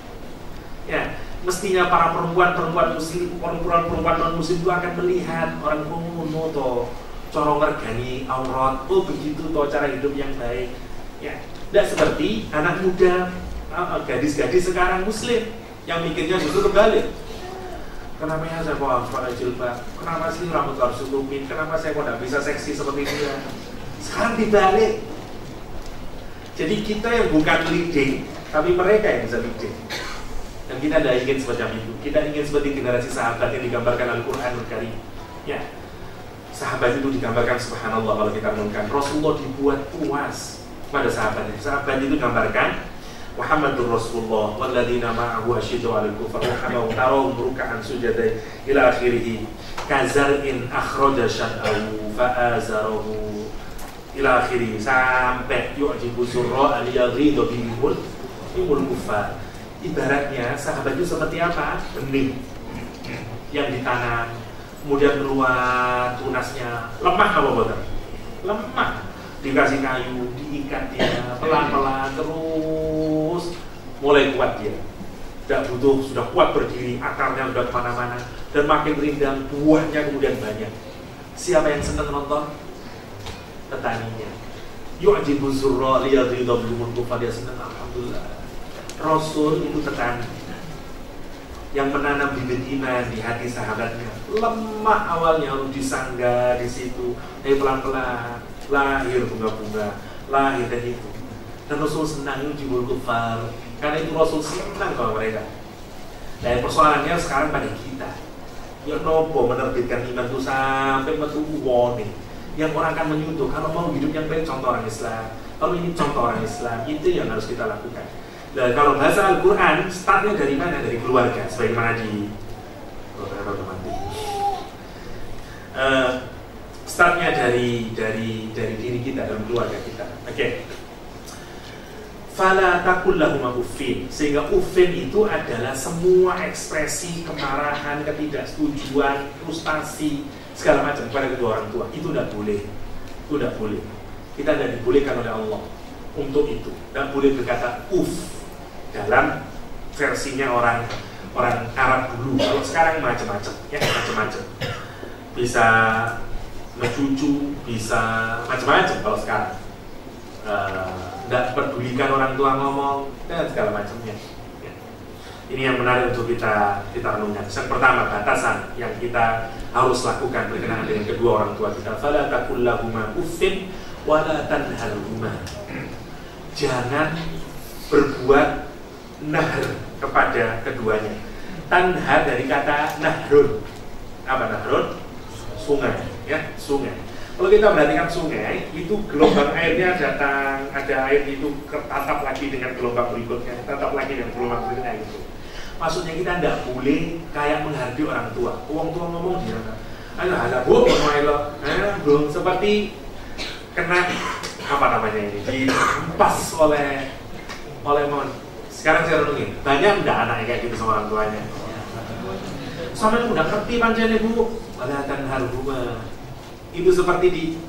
[SPEAKER 1] Ya, mestinya para perempuan muslim, perempuan non muslim itu akan melihat orang ngono to, cara ngergani aurat, oh begitu to cara hidup yang baik. Ya, tidak seperti anak muda, gadis-gadis sekarang muslim yang mikirnya justru kebalik. Kenapa ya saya kok harus pakai jilbab? Kenapa sih rambut harus tutupin? Kenapa saya kok tidak bisa seksi seperti dia? Sekarang dibalik. Jadi kita yang bukan leading, tapi mereka yang bisa leading. Dan kita tidak ingin semacam itu. Kita ingin seperti generasi sahabat yang digambarkan Al-Quranul Karim. Ya, sahabat itu digambarkan subhanallah kalau kita renungkan. Rasulullah dibuat puas pada sahabatnya. Sahabat itu digambarkan Muhammadur Rasulullah walladzina ma'ahu asyiddu 'alal kufar rahamahum tarahum ruk'an sujada ila akhirih kazar'in akhraja syad'ahu fa'azarahu ila akhirih sampai yu'jibu surra al-yaghidhu bihimul kufar. Ibaratnya sahabat itu seperti apa? Benih yang ditanam kemudian keluar tunasnya, lemah apa betul? Lemah. Dikasih kayu, diikat dia pelan-pelan terus mulai kuat dia. Tidak butuh, sudah kuat berdiri, akarnya sudah kemana-mana dan makin rindang, buahnya kemudian banyak. Siapa yang senang nonton? Petaninya. Yu'jibu zurra liyadhidha bihimul kufar, dia senang. Alhamdulillah. Rasul itu petani yang menanam bibit iman di hati sahabatnya. Lemah awalnya, harus disanggah di situ, tapi pelan-pelan lahir bunga-bunga, lahir dan itu. Dan Rasul senang yujibul kufar, karena itu Rasul senang kalau mereka. Dan persoalannya sekarang pada kita. Ya nopo menerbitkan iman itu sampai metu warning. Yang orang akan menyutuh kalau mau hidup yang baik, contoh orang Islam. Kalau ini contoh orang Islam, itu yang harus kita lakukan. Dan kalau bahasa Al-Quran, startnya dari mana? Dari keluarga, sebagaimana di startnya dari diri kita, dalam keluarga kita. Oke. Fala taqul lahum uffin, sehingga uffin itu adalah semua ekspresi kemarahan, ketidaksetujuan, frustasi, segala macam kepada kedua orang tua. Itu tidak boleh. Itu tidak boleh. Kita tidak dibolehkan oleh Allah untuk itu. Tidak boleh berkata dalam versinya orang Arab dulu. Kalau sekarang macam-macam, ya macam-macam. Bisa mencucu, bisa macam-macam kalau sekarang. Tidak pedulikan orang tua ngomong dan segala macamnya. Ya. Ini yang menarik untuk kita renungkan. Yang pertama, batasan yang kita harus lakukan berkenaan dengan kedua orang tua kita. Fala taqul lahuma uffin wa la tanharhuma. Jangan berbuat nahr kepada keduanya. Tanhar dari kata nahrun. Apa nahrun? Sungai, ya, sungai. Kalau kita perhatikan sungai, itu gelombang airnya datang, ada air itu tertatap lagi dengan gelombang berikutnya, tatap lagi dengan gelombang berikutnya gitu. Maksudnya kita tidak boleh kayak menghargai orang tua. Orang tua ngomong dia, ayo ada bu, belum seperti kena apa namanya ini, dilepas oleh mon. Sekarang saya renungin, banyak enggak anaknya kayak gitu sama orang tuanya? Sampai udah ngerti pancen bu, wala tanharhuma. Itu seperti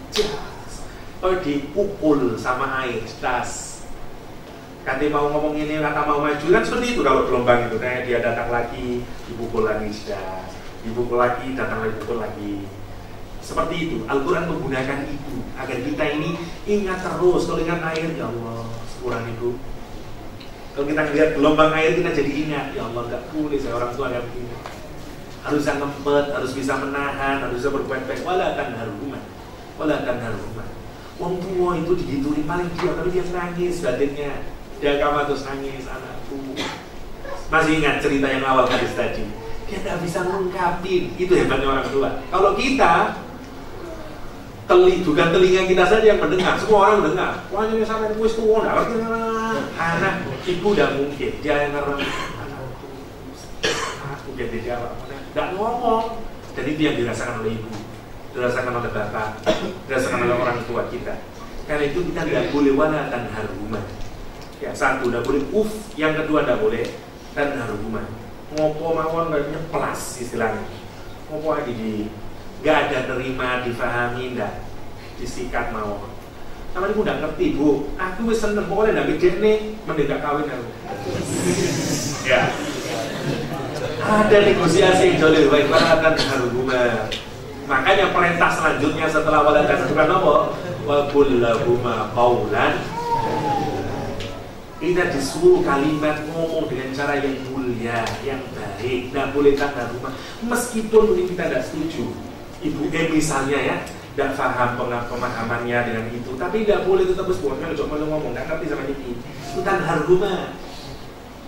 [SPEAKER 1] dipukul sama air, das. Kata mau ngomong ini, kata mau maju kan seperti itu kalau gelombang itu, kayak dia datang lagi, dipukul lagi, das. Dipukul lagi, datang lagi, pukul lagi. Seperti itu. Al-Quran menggunakan itu agar kita ini ingat terus. Kalau ingat air, ya Allah, sekurang itu. Kalau kita lihat gelombang air, kita jadi ingat, ya Allah, gak boleh saya orang tua kayak begini. Harus bisa ngempet, harus bisa menahan, harus bisa berbuat baik. Wala tanharhuma, wala tanharhuma. Wong tua itu digituin paling dia, tapi dia nangis batinnya. Dia kamar terus nangis, anakku. Masih ingat cerita yang awal hadis tadi? Dia tidak bisa mengungkapin. Itu hebatnya orang tua. Kalau kita bukan telinga kita saja yang mendengar, semua orang mendengar. Wah ini sampai kuis tua, anak ibu tidak mungkin. Dia yang ngerem, anakku jadi jawab. Tidak ngomong. Dan itu yang dirasakan oleh ibu, dirasakan oleh bapak, dirasakan oleh orang tua kita. Karena itu kita tidak boleh wala tanharhuma. Ya, satu tidak boleh yang kedua tidak boleh tanharhuma. Ngopo mawon gak nyeplas istilahnya. Ngopo aja gak ada terima, difahami, ndak disikat mawon. Sama ibu ndak ngerti bu, aku wis seneng pokoknya ndak gede nih, mending gak kawin aku. Ya. Ada negosiasi yang jauh baik banget harhuma. Makanya perintah selanjutnya setelah waladan bukan apa? Wa qul lahuma qaulan. Kita disuruh kalimat ngomong dengan cara yang mulia, yang baik. Tidak boleh tanda rumah. Meskipun mungkin kita tidak setuju. Ibu misalnya ya, tidak paham pemahamannya dengan itu, tapi tidak boleh tetap berbuat. Kalau cuma ngomong, tidak ngerti sama ini. Itu tanda rumah.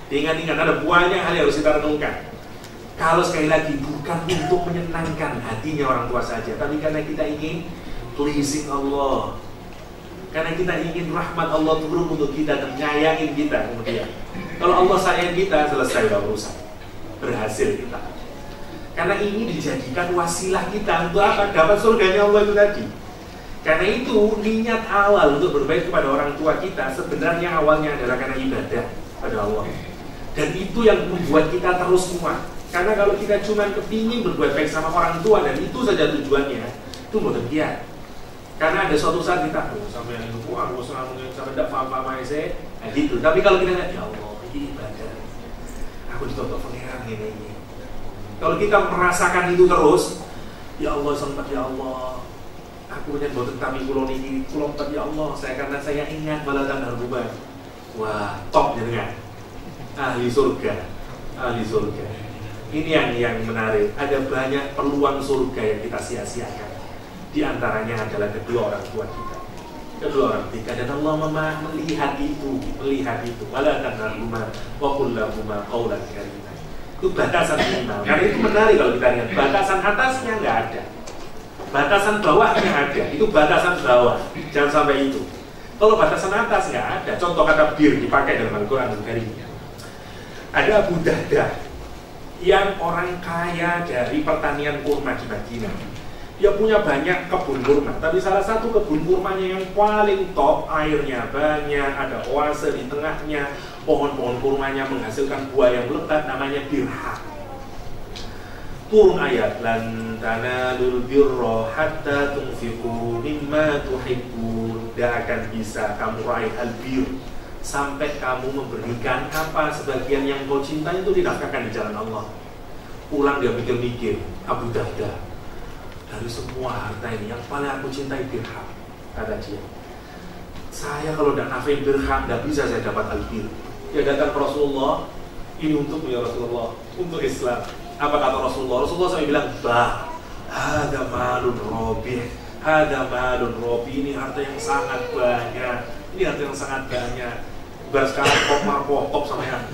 [SPEAKER 1] Diingat-ingat, ada banyak hal yang harus kita renungkan. Kalau sekali lagi bukan untuk menyenangkan hatinya orang tua saja, tapi karena kita ingin pleasing Allah, karena kita ingin rahmat Allah turun untuk kita dan nyayangin kita. Kemudian kalau Allah sayang kita, selesai urusan, berhasil kita. Karena ini dijadikan wasilah kita untuk apa? Dapat surganya Allah itu tadi. Karena itu niat awal untuk berbaik kepada orang tua kita sebenarnya awalnya adalah karena ibadah pada Allah. Dan itu yang membuat kita terus kuat. Karena kalau kita cuma kepingin berbuat baik sama orang tua dan itu saja tujuannya, itu mau tergiat. Karena ada suatu saat kita, sampai yang itu, aku sampai tidak paham-paham aja, gitu. Tapi kalau kita lihat, ya Allah, ini ibadah, aku ditutup pengeran ini. Kalau kita merasakan itu terus, ya Allah sempat, ya Allah, aku punya buatan kami kulon ini, kulon ya Allah, karena saya ingat baladan narkoba. Wah, top ya, ahli surga, ahli surga. Ini yang menarik. Ada banyak peluang surga yang kita sia-siakan. Di antaranya adalah kedua orang tua kita, kedua orang tua. Dan Allah melihat itu, wala tanharhuma wa qul lahuma qawlan karima. Itu batasan minimal. Karena itu menarik kalau kita lihat. Batasan atasnya nggak ada, batasan bawahnya ada. Itu batasan bawah. Jangan sampai itu. Kalau batasan atas nggak ada. Contoh kata bir dipakai dalam Al-Quran Karim. Ada Abu Dahdah yang orang kaya dari pertanian kurma di Madinah. Dia punya banyak kebun kurma, tapi salah satu kebun kurmanya yang paling top, airnya banyak, ada oase di tengahnya, pohon-pohon kurmanya menghasilkan buah yang lebat, namanya dirham. Turun ayat, lan tanalul birra hatta tunfiqu mimma tuhibbun. Tidak akan bisa kamu raih albir sampai kamu memberikan apa sebagian yang kau cintai itu dinafkahkan di jalan Allah. Pulang dia mikir-mikir, Abu Dahdah, dari semua harta ini yang paling aku cintai dirham, kata dia. Saya kalau tidak nafkahin dirham, tidak bisa saya dapat albir. Dia datang ke Rasulullah, ini untukmu ya Rasulullah, untuk Islam. Apa kata Rasulullah? Rasulullah sampai bilang, bah, ada malun robih, ada malun robih, ini harta yang sangat banyak, ini harta yang sangat banyak. Sekarang kok sama yang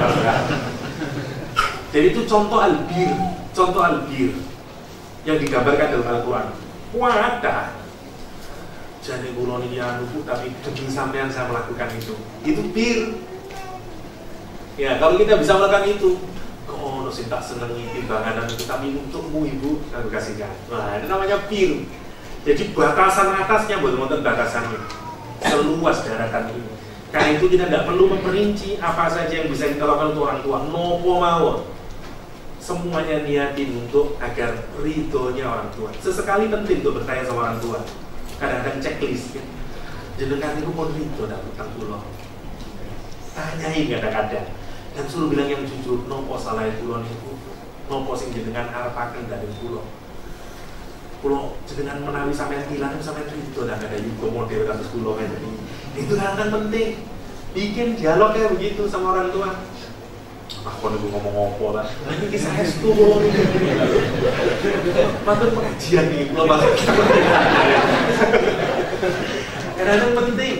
[SPEAKER 1] jadi itu contoh albir yang digambarkan dalam Al-Quran. Wadah jadi kulon ini anuku, tapi demi sampean saya melakukan itu bir. Ya kalau kita bisa melakukan itu, kok sih tak seneng timbangan itu, tapi untukmu ibu aku kasihkan. Nah itu namanya bir. Jadi batasan atasnya betul-betul batasannya seluas daratan ini. Karena itu kita tidak perlu memperinci apa saja yang bisa kita lakukan untuk orang tua. Nopo mawon, semuanya niatin untuk agar ridhonya orang tua. Sesekali penting untuk bertanya sama orang tua. Kadang-kadang checklist ya. Jenengan itu pun ridho dak utang kula. Tanyain kadang-kadang dan suruh bilang yang jujur. Nopo salah kula niku? Nopo sing jenengan arepaken dari kula? Kula jenengan menawi sampean hilang sampean ridho dak ada yuga model kados kula ngene. Itu kan penting. Bikin dialog kayak begitu sama orang tua. Aku nih ngomong apa lah. Ini kisah estu kok. Matur pengajian nih, belum banget. Kadang-kadang penting.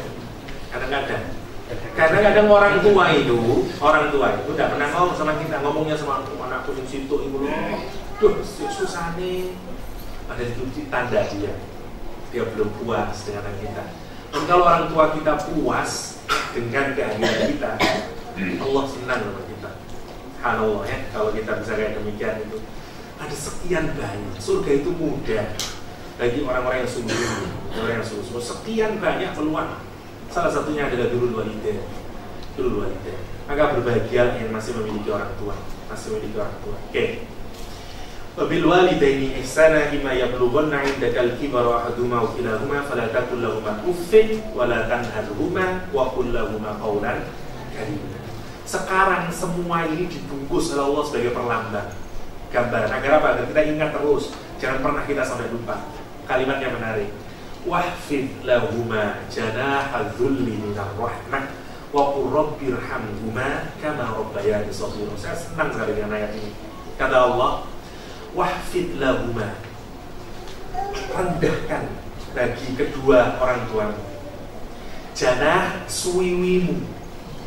[SPEAKER 1] Kadang-kadang orang tua itu tidak pernah ngomong sama kita, ngomongnya sama anakku di situ ibu loh. Duh, susah nih. Ada di tanda dia belum puas dengan kita. Dan kalau orang tua kita puas dengan keahlian kita, Allah senang sama kita. Subhanallah ya, kalau kita bisa kayak demikian itu. Ada sekian banyak. Surga itu mudah bagi orang-orang yang sungguh-sungguh. Sekian banyak peluang. Salah satunya adalah birrul walidain. Maka berbahagia yang masih memiliki orang tua. Oke. Wabil walidaini ihsana imma yablughanna 'indaka al-kibara ahaduhuma aw kilahuma fala taqul lahumā uffin wa la tanharhumā wa qul lahumā qawlan karīmā. Sekarang semua ini dibungkus oleh Allah sebagai perlambang gambaran agar apa? Agar kita ingat terus, jangan pernah kita sampai lupa. Kalimat yang menarik. Wahfid lahumā janāha dzulli minar rahmah wa qur rabbirhamhumā kamā rabbayāni shaghīran. Saya senang sekali dengan ayat ini. Kata Allah, wahfid lahuma, rendahkan bagi kedua orang tuamu janah suwiwimu.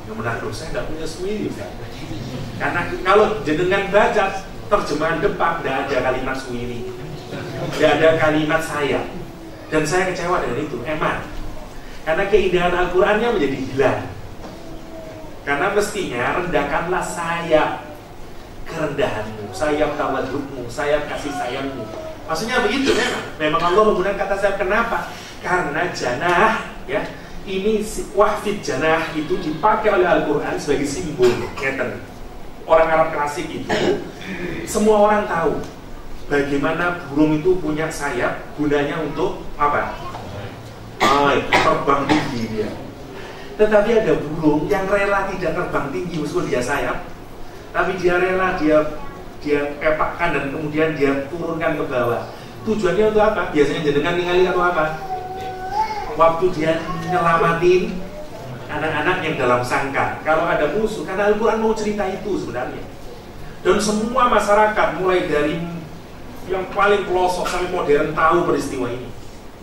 [SPEAKER 1] Yang benar, loh saya nggak punya suwiri. Karena kalau jenengan baca terjemahan depan, tidak ada kalimat suwiri, tidak ada kalimat sayap. Dan saya kecewa dengan itu, emang. Karena keindahan Al-Qurannya menjadi hilang. Karena mestinya rendahkanlah sayap kerendahanmu, sayap tawadukmu, sayap kasih sayangmu. Maksudnya begitu memang. Memang Allah menggunakan kata sayap. Kenapa? Karena janah, ya, ini wahfid janah itu dipakai oleh Al-Quran sebagai simbol. Ngeten. Orang Arab klasik itu, semua orang tahu bagaimana burung itu punya sayap, gunanya untuk apa? Terbang tinggi dia. Tetapi ada burung yang rela tidak terbang tinggi meskipun dia sayap, tapi dia rela, dia pepakkan dan kemudian dia turunkan ke bawah. Tujuannya untuk apa? Biasanya jenengan ningali atau apa? Waktu dia nyelamatin anak-anak yang dalam sangkar. Kalau ada musuh, karena Al-Quran mau cerita itu sebenarnya. Dan semua masyarakat mulai dari yang paling pelosok sampai modern tahu peristiwa ini.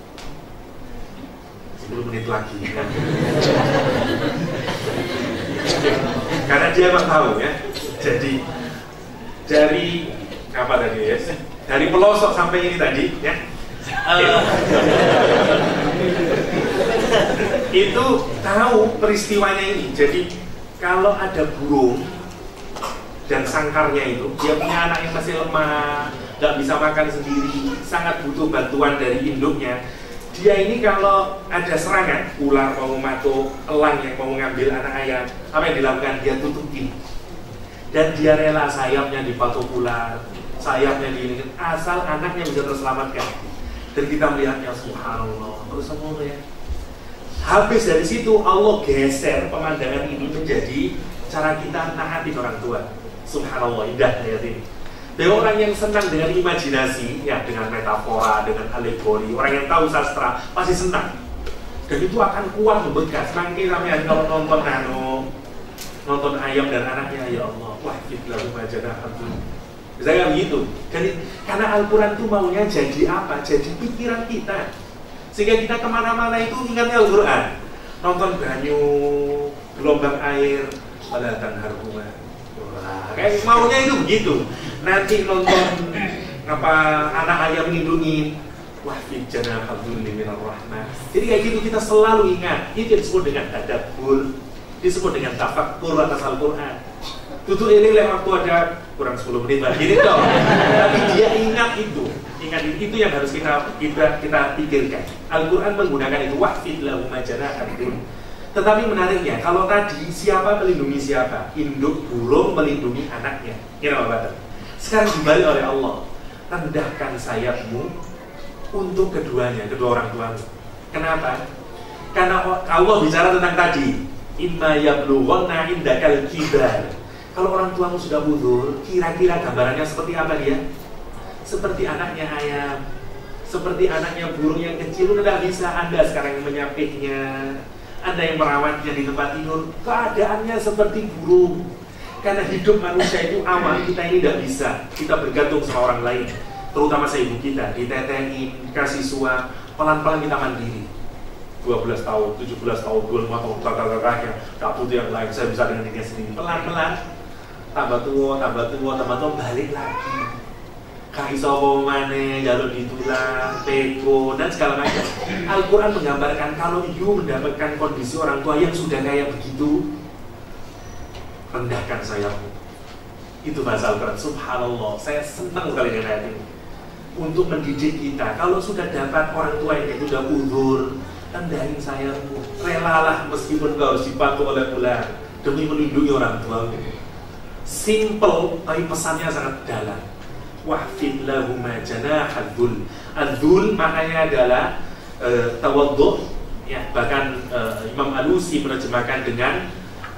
[SPEAKER 1] 10 menit lagi kan? Karena dia emang tahu ya. Jadi dari apa tadi ya? Dari pelosok sampai ini tadi ya. Itu tahu peristiwanya ini. Jadi kalau ada burung dan sangkarnya itu, dia punya anak yang masih lemah, nggak bisa makan sendiri, sangat butuh bantuan dari induknya. Dia ini kalau ada serangan, ular mau masuk, elang yang mau ngambil anak ayam, apa yang dilakukan? Dia tutupin. Dan dia rela sayapnya dipatok ular, sayapnya di asal anaknya bisa terselamatkan. Dan kita melihatnya, subhanallah, terus semua ya. Habis dari situ Allah geser pemandangan ini menjadi cara kita nahatin orang tua. Subhanallah, indah ayat ini. Dan orang yang senang dengan imajinasi, ya dengan metafora, dengan alegori, orang yang tahu sastra pasti senang. Dan itu akan kuat membekas. Nanti sampai kalau nonton ayam dan anaknya, ya Allah, wah fitlah majana alhamdulillah. Saya begitu. Jadi karena Al-Quran itu maunya jadi apa? Jadi pikiran kita. Sehingga kita kemana-mana itu ingatnya Al-Quran. Nonton banyu, gelombang air, pada tanharhuma. Kayak maunya itu begitu. Nanti nonton apa anak ayam melindungi, wah fitjana alhamdulillah minal rahmah. Jadi kayak gitu kita selalu ingat. Itu disebut dengan tadabbur, disebut dengan tafakkur atas Al-Quran. Tutup ini lewat waktu ada kurang 10 menit lagi ini dong. Tapi dia ingat itu yang harus kita pikirkan. Al-Quran menggunakan itu wahfid lahu majanahan. Tetapi menariknya, kalau tadi siapa melindungi siapa? Induk burung melindungi anaknya. Kenapa Bapak? Sekarang dibalik oleh Allah, rendahkan sayapmu untuk keduanya, kedua orang tuamu. Kenapa? Karena Allah bicara tentang tadi, imma yablughanna indakal kibar. Kalau orang tuamu sudah uzur, kira-kira gambarannya seperti apa dia? Seperti anaknya ayam, seperti anaknya burung yang kecil. Tidak bisa Anda sekarang yang menyapitnya, Anda yang merawatnya di tempat tidur. Keadaannya seperti burung. Karena hidup manusia itu awal kita ini tidak bisa. Kita bergantung sama orang lain, terutama sama ibu kita. Ditetein, kasih suap, pelan-pelan kita mandiri. 12 tahun, 17 tahun, 25 tahun, kakak-kakaknya, tak butuh yang lain, saya bisa dengan dirinya sendiri. Pelan-pelan, tambah tua, balik lagi. Kaki sopo mane, jalur ditulang, peko, dan segala macam. Al-Quran menggambarkan kalau you mendapatkan kondisi orang tua yang sudah kayak begitu, rendahkan sayapmu. Itu bahasa Al-Quran. Subhanallah, saya senang sekali dengan ayat ini. Untuk mendidik kita, kalau sudah dapat orang tua yang sudah uzur, rendahin sayapmu. Relalah meskipun kau harus dibantu oleh ular demi melindungi orang tua. Simple, tapi pesannya sangat dalam. Wahfid lahum janahal dzul. Adzul maknanya adalah tawaddu, ya, bahkan Imam Alusi menerjemahkan dengan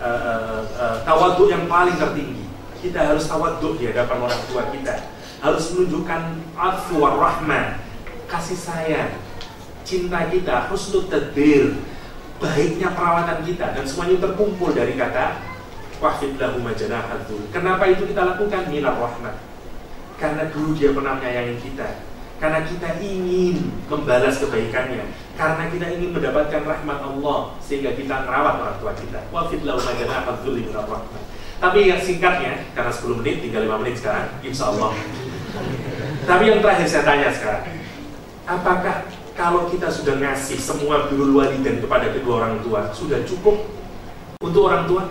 [SPEAKER 1] tawaddu yang paling tertinggi. Kita harus tawaddu di hadapan orang tua kita. Harus menunjukkan afu war rahmah, kasih sayang, cinta kita, husnul tadbir, baiknya perawatan kita, dan semuanya terkumpul dari kata wahfid lahum janahal dzul. Kenapa itu kita lakukan? Minar rahmah. Karena dulu dia pernah menyayangi kita. karena kita ingin membalas kebaikannya, karena kita ingin mendapatkan rahmat Allah, sehingga kita merawat orang tua kita. Wafid lahu ma janaha dzulli minar rahmah. Tapi yang singkatnya, karena 10 menit, tinggal 5 menit sekarang, insya Allah. Tapi yang terakhir saya tanya sekarang, apakah kalau kita sudah ngasih semua birrul walidain kepada kedua orang tua, sudah cukup untuk orang tua?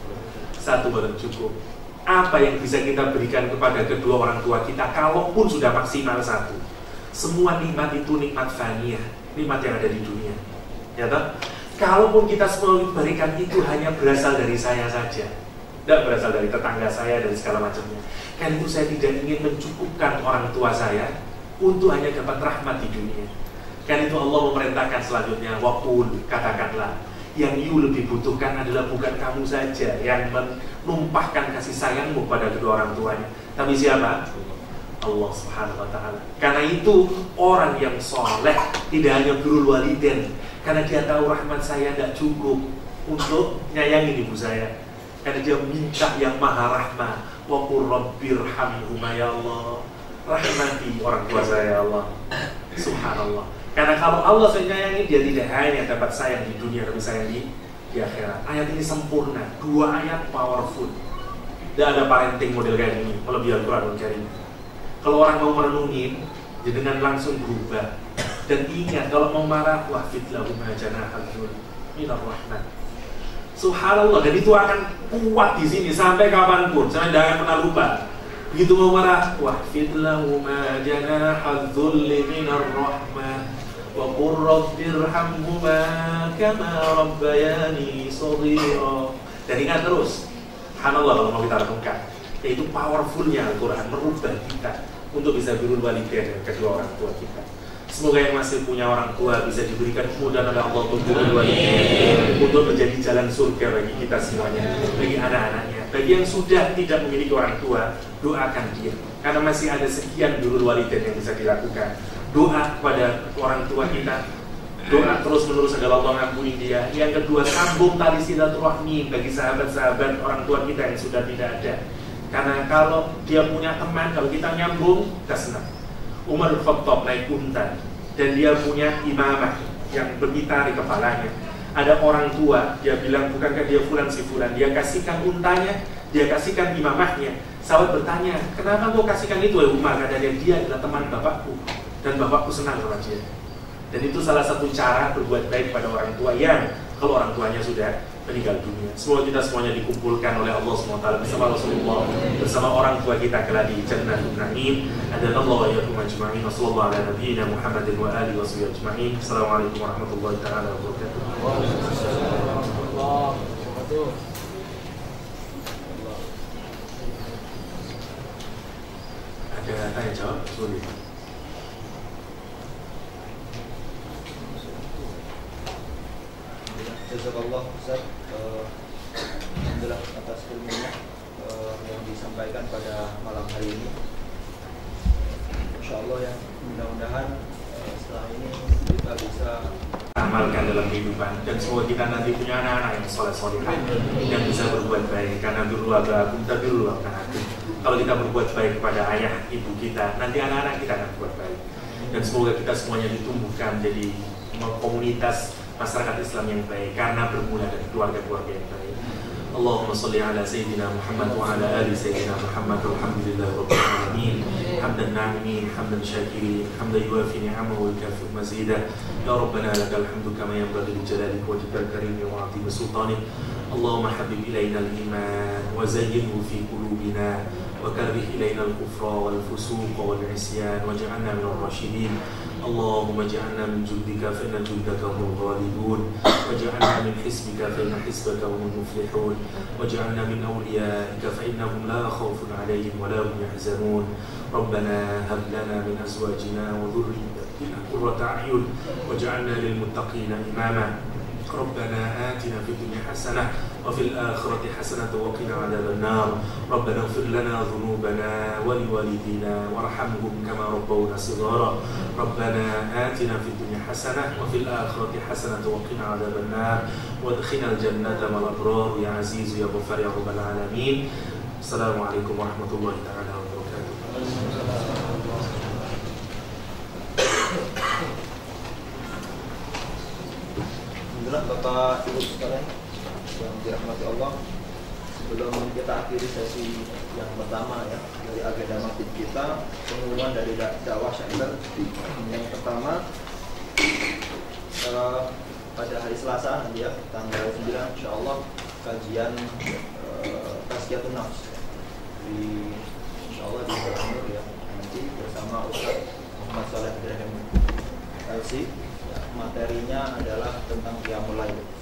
[SPEAKER 1] Satu belum cukup. Apa yang bisa kita berikan kepada kedua orang tua kita, kalaupun sudah maksimal satu? Semua nikmat itu nikmat faniyah, nikmat yang ada di dunia. Ya toh? Kalaupun kita semua berikan itu hanya berasal dari saya saja, tidak berasal dari tetangga saya, dari segala macamnya. Kan itu saya tidak ingin mencukupkan orang tua saya untuk hanya dapat rahmat di dunia. Kan itu Allah memerintahkan selanjutnya, waqul, katakanlah, yang you lebih butuhkan adalah bukan kamu saja yang menumpahkan kasih sayangmu pada kedua orang tuanya, tapi siapa? Allah Subhanahu wa ta'ala. Karena itu orang yang soleh tidak hanya birrul walidain, karena dia tahu rahmat saya tidak cukup untuk nyayangin ibu saya, karena dia minta yang maha rahmah. Wa qur rabbirhamhuma, ya Allah, rahmati orang tua saya, ya Allah. Subhanallah. Karena kalau Allah saya nyayangi, dia tidak hanya dapat sayang di dunia, tapi sayang di akhirat. Ayat ini sempurna, 2 ayat powerful. Tidak ada parenting model kayak ini melebihi Al-Quranul Karim. Kalau orang mau merenungin, dia dengan langsung berubah. Dan ingat, kalau mau marah, wahfid lahu ma janaha dzulli minar rahmah. Subhanallah, dan itu akan kuat di sini sampai kapanpun. Saya tidak akan pernah lupa. Begitu mau marah, wahfid lahu ma janaha dzulli minar rahmah. Wa qur rabbirhamhuma kama rabbayani shaghira. Dan ingat terus, subhanallah, kalau mau kita renungkan, yaitu powerfulnya Al-Quran merubah kita untuk bisa birrul walidain kedua orang tua kita. Semoga yang masih punya orang tua bisa diberikan kemudahan oleh Allah untuk birrul walidain, untuk menjadi jalan surga bagi kita semuanya, bagi anak-anaknya. Bagi yang sudah tidak memiliki orang tua, doakan dia, karena masih ada sekian birrul walidain yang bisa dilakukan. Doa kepada orang tua kita, doa terus menerus agar Allah mengampuni dia. Yang kedua, sambung tali silaturahmi bagi sahabat-sahabat orang tua kita yang sudah tidak ada. Karena kalau dia punya teman, kalau kita nyambung, kita senang. Umar bin Khattab naik unta, dan dia punya imamah yang bergitar di kepalanya. Ada orang tua, dia bilang, bukankah dia fulan si fulan? Dia kasihkan untanya, dia kasihkan imamahnya. Sahabat bertanya, kenapa kau kasihkan itu ya Umar? Katanya, dia adalah teman bapakku, dan bapakku senang sama dia. Dan itu salah satu cara berbuat baik pada orang tua yang kalau orang tuanya sudah meninggal dunia. Semoga kita semuanya dikumpulkan oleh Allah SWT bersama Rasulullah, bersama orang tua kita kelak di Jannatul Na'im. Adanallahu wa iyyakum ajma'in. Wassallallahu ala nabiyyina Muhammadin wa alihi washabihi ajma'in. Assalamualaikum warahmatullahi taala wabarakatuh. Ada tanya jawab? Sulit.
[SPEAKER 2] Jazakallah Ustaz, alhamdulillah atas ilmunya yang disampaikan pada malam hari ini. Insyaallah ya, mudah-mudahan setelah ini kita bisa
[SPEAKER 1] amalkan dalam kehidupan, dan semoga kita nanti punya anak-anak yang soleh-solehah yang bisa berbuat baik, karena birrul abakum tabirrul abnaakum. Kalau kita berbuat baik kepada ayah ibu kita, nanti anak-anak kita akan berbuat baik. Dan semoga kita semuanya ditumbuhkan jadi komunitas masyarakat Islam yang baik, karena bermula dari keluarga-keluarga yang baik. Allahumma salli ala Sayyidina Muhammad wa ala ali Sayyidina Muhammad. Alhamdulillah Rabbil Alamin. Hamdan na'imin, hamdan syakirin, hamdan yuafi ni'amahu wa yukafi mazidah. Ya Rabbana lakal hamdu kama yanbaghi li jalalika wa wajhikal karim wa 'azimi sultanik. Allahumma habib ilayna al-iman wa zayyinhu fi qulubina wa karrih ilayna al-kufra wal fusuq wal 'isyan waj'alna minal rasyidin. Allahumma ja'alna min jundika fa inna jundaka humul ghalibun waj'alna min hisbika fa inna hisbaka humul muflihun waj'alna min awliyaika fa innahum la khawfun 'alayhim wa la hum yahzanun. Rabbana hab lana min azwajina wa dhurriyyatina qurrata a'yun waj'alna lil muttaqina imama. ربنا آتنا في الدنيا حسنة وفي الآخرة حسنة وقنا عذاب النار. ربنا اغفر لنا ذنوبنا ولوالدينا وارحمهم كما ربونا صغارا. ربنا آتنا في الدنيا حسنة وفي الآخرة حسنة وقنا عذاب النار وادخلنا الجنة مع الأبرار يا عزيز يا غفار يا رب العالمين. السلام عليكم ورحمة الله تعالى وبركاته.
[SPEAKER 2] Alhamdulillah Bapak Ibu sekalian yang dirahmati Allah, sebelum kita akhiri sesi yang pertama ya dari agenda masjid kita, pengumuman dari dakwah syair. Yang pertama pada hari Selasa nanti ya, tanggal 9 insyaallah kajian Tazkiyatun Nafs di insyaallah di Bogor ya, nanti bersama Ustaz Muhammad Shaleh Ibrahim LC. Materinya adalah tentang qiyamul lail.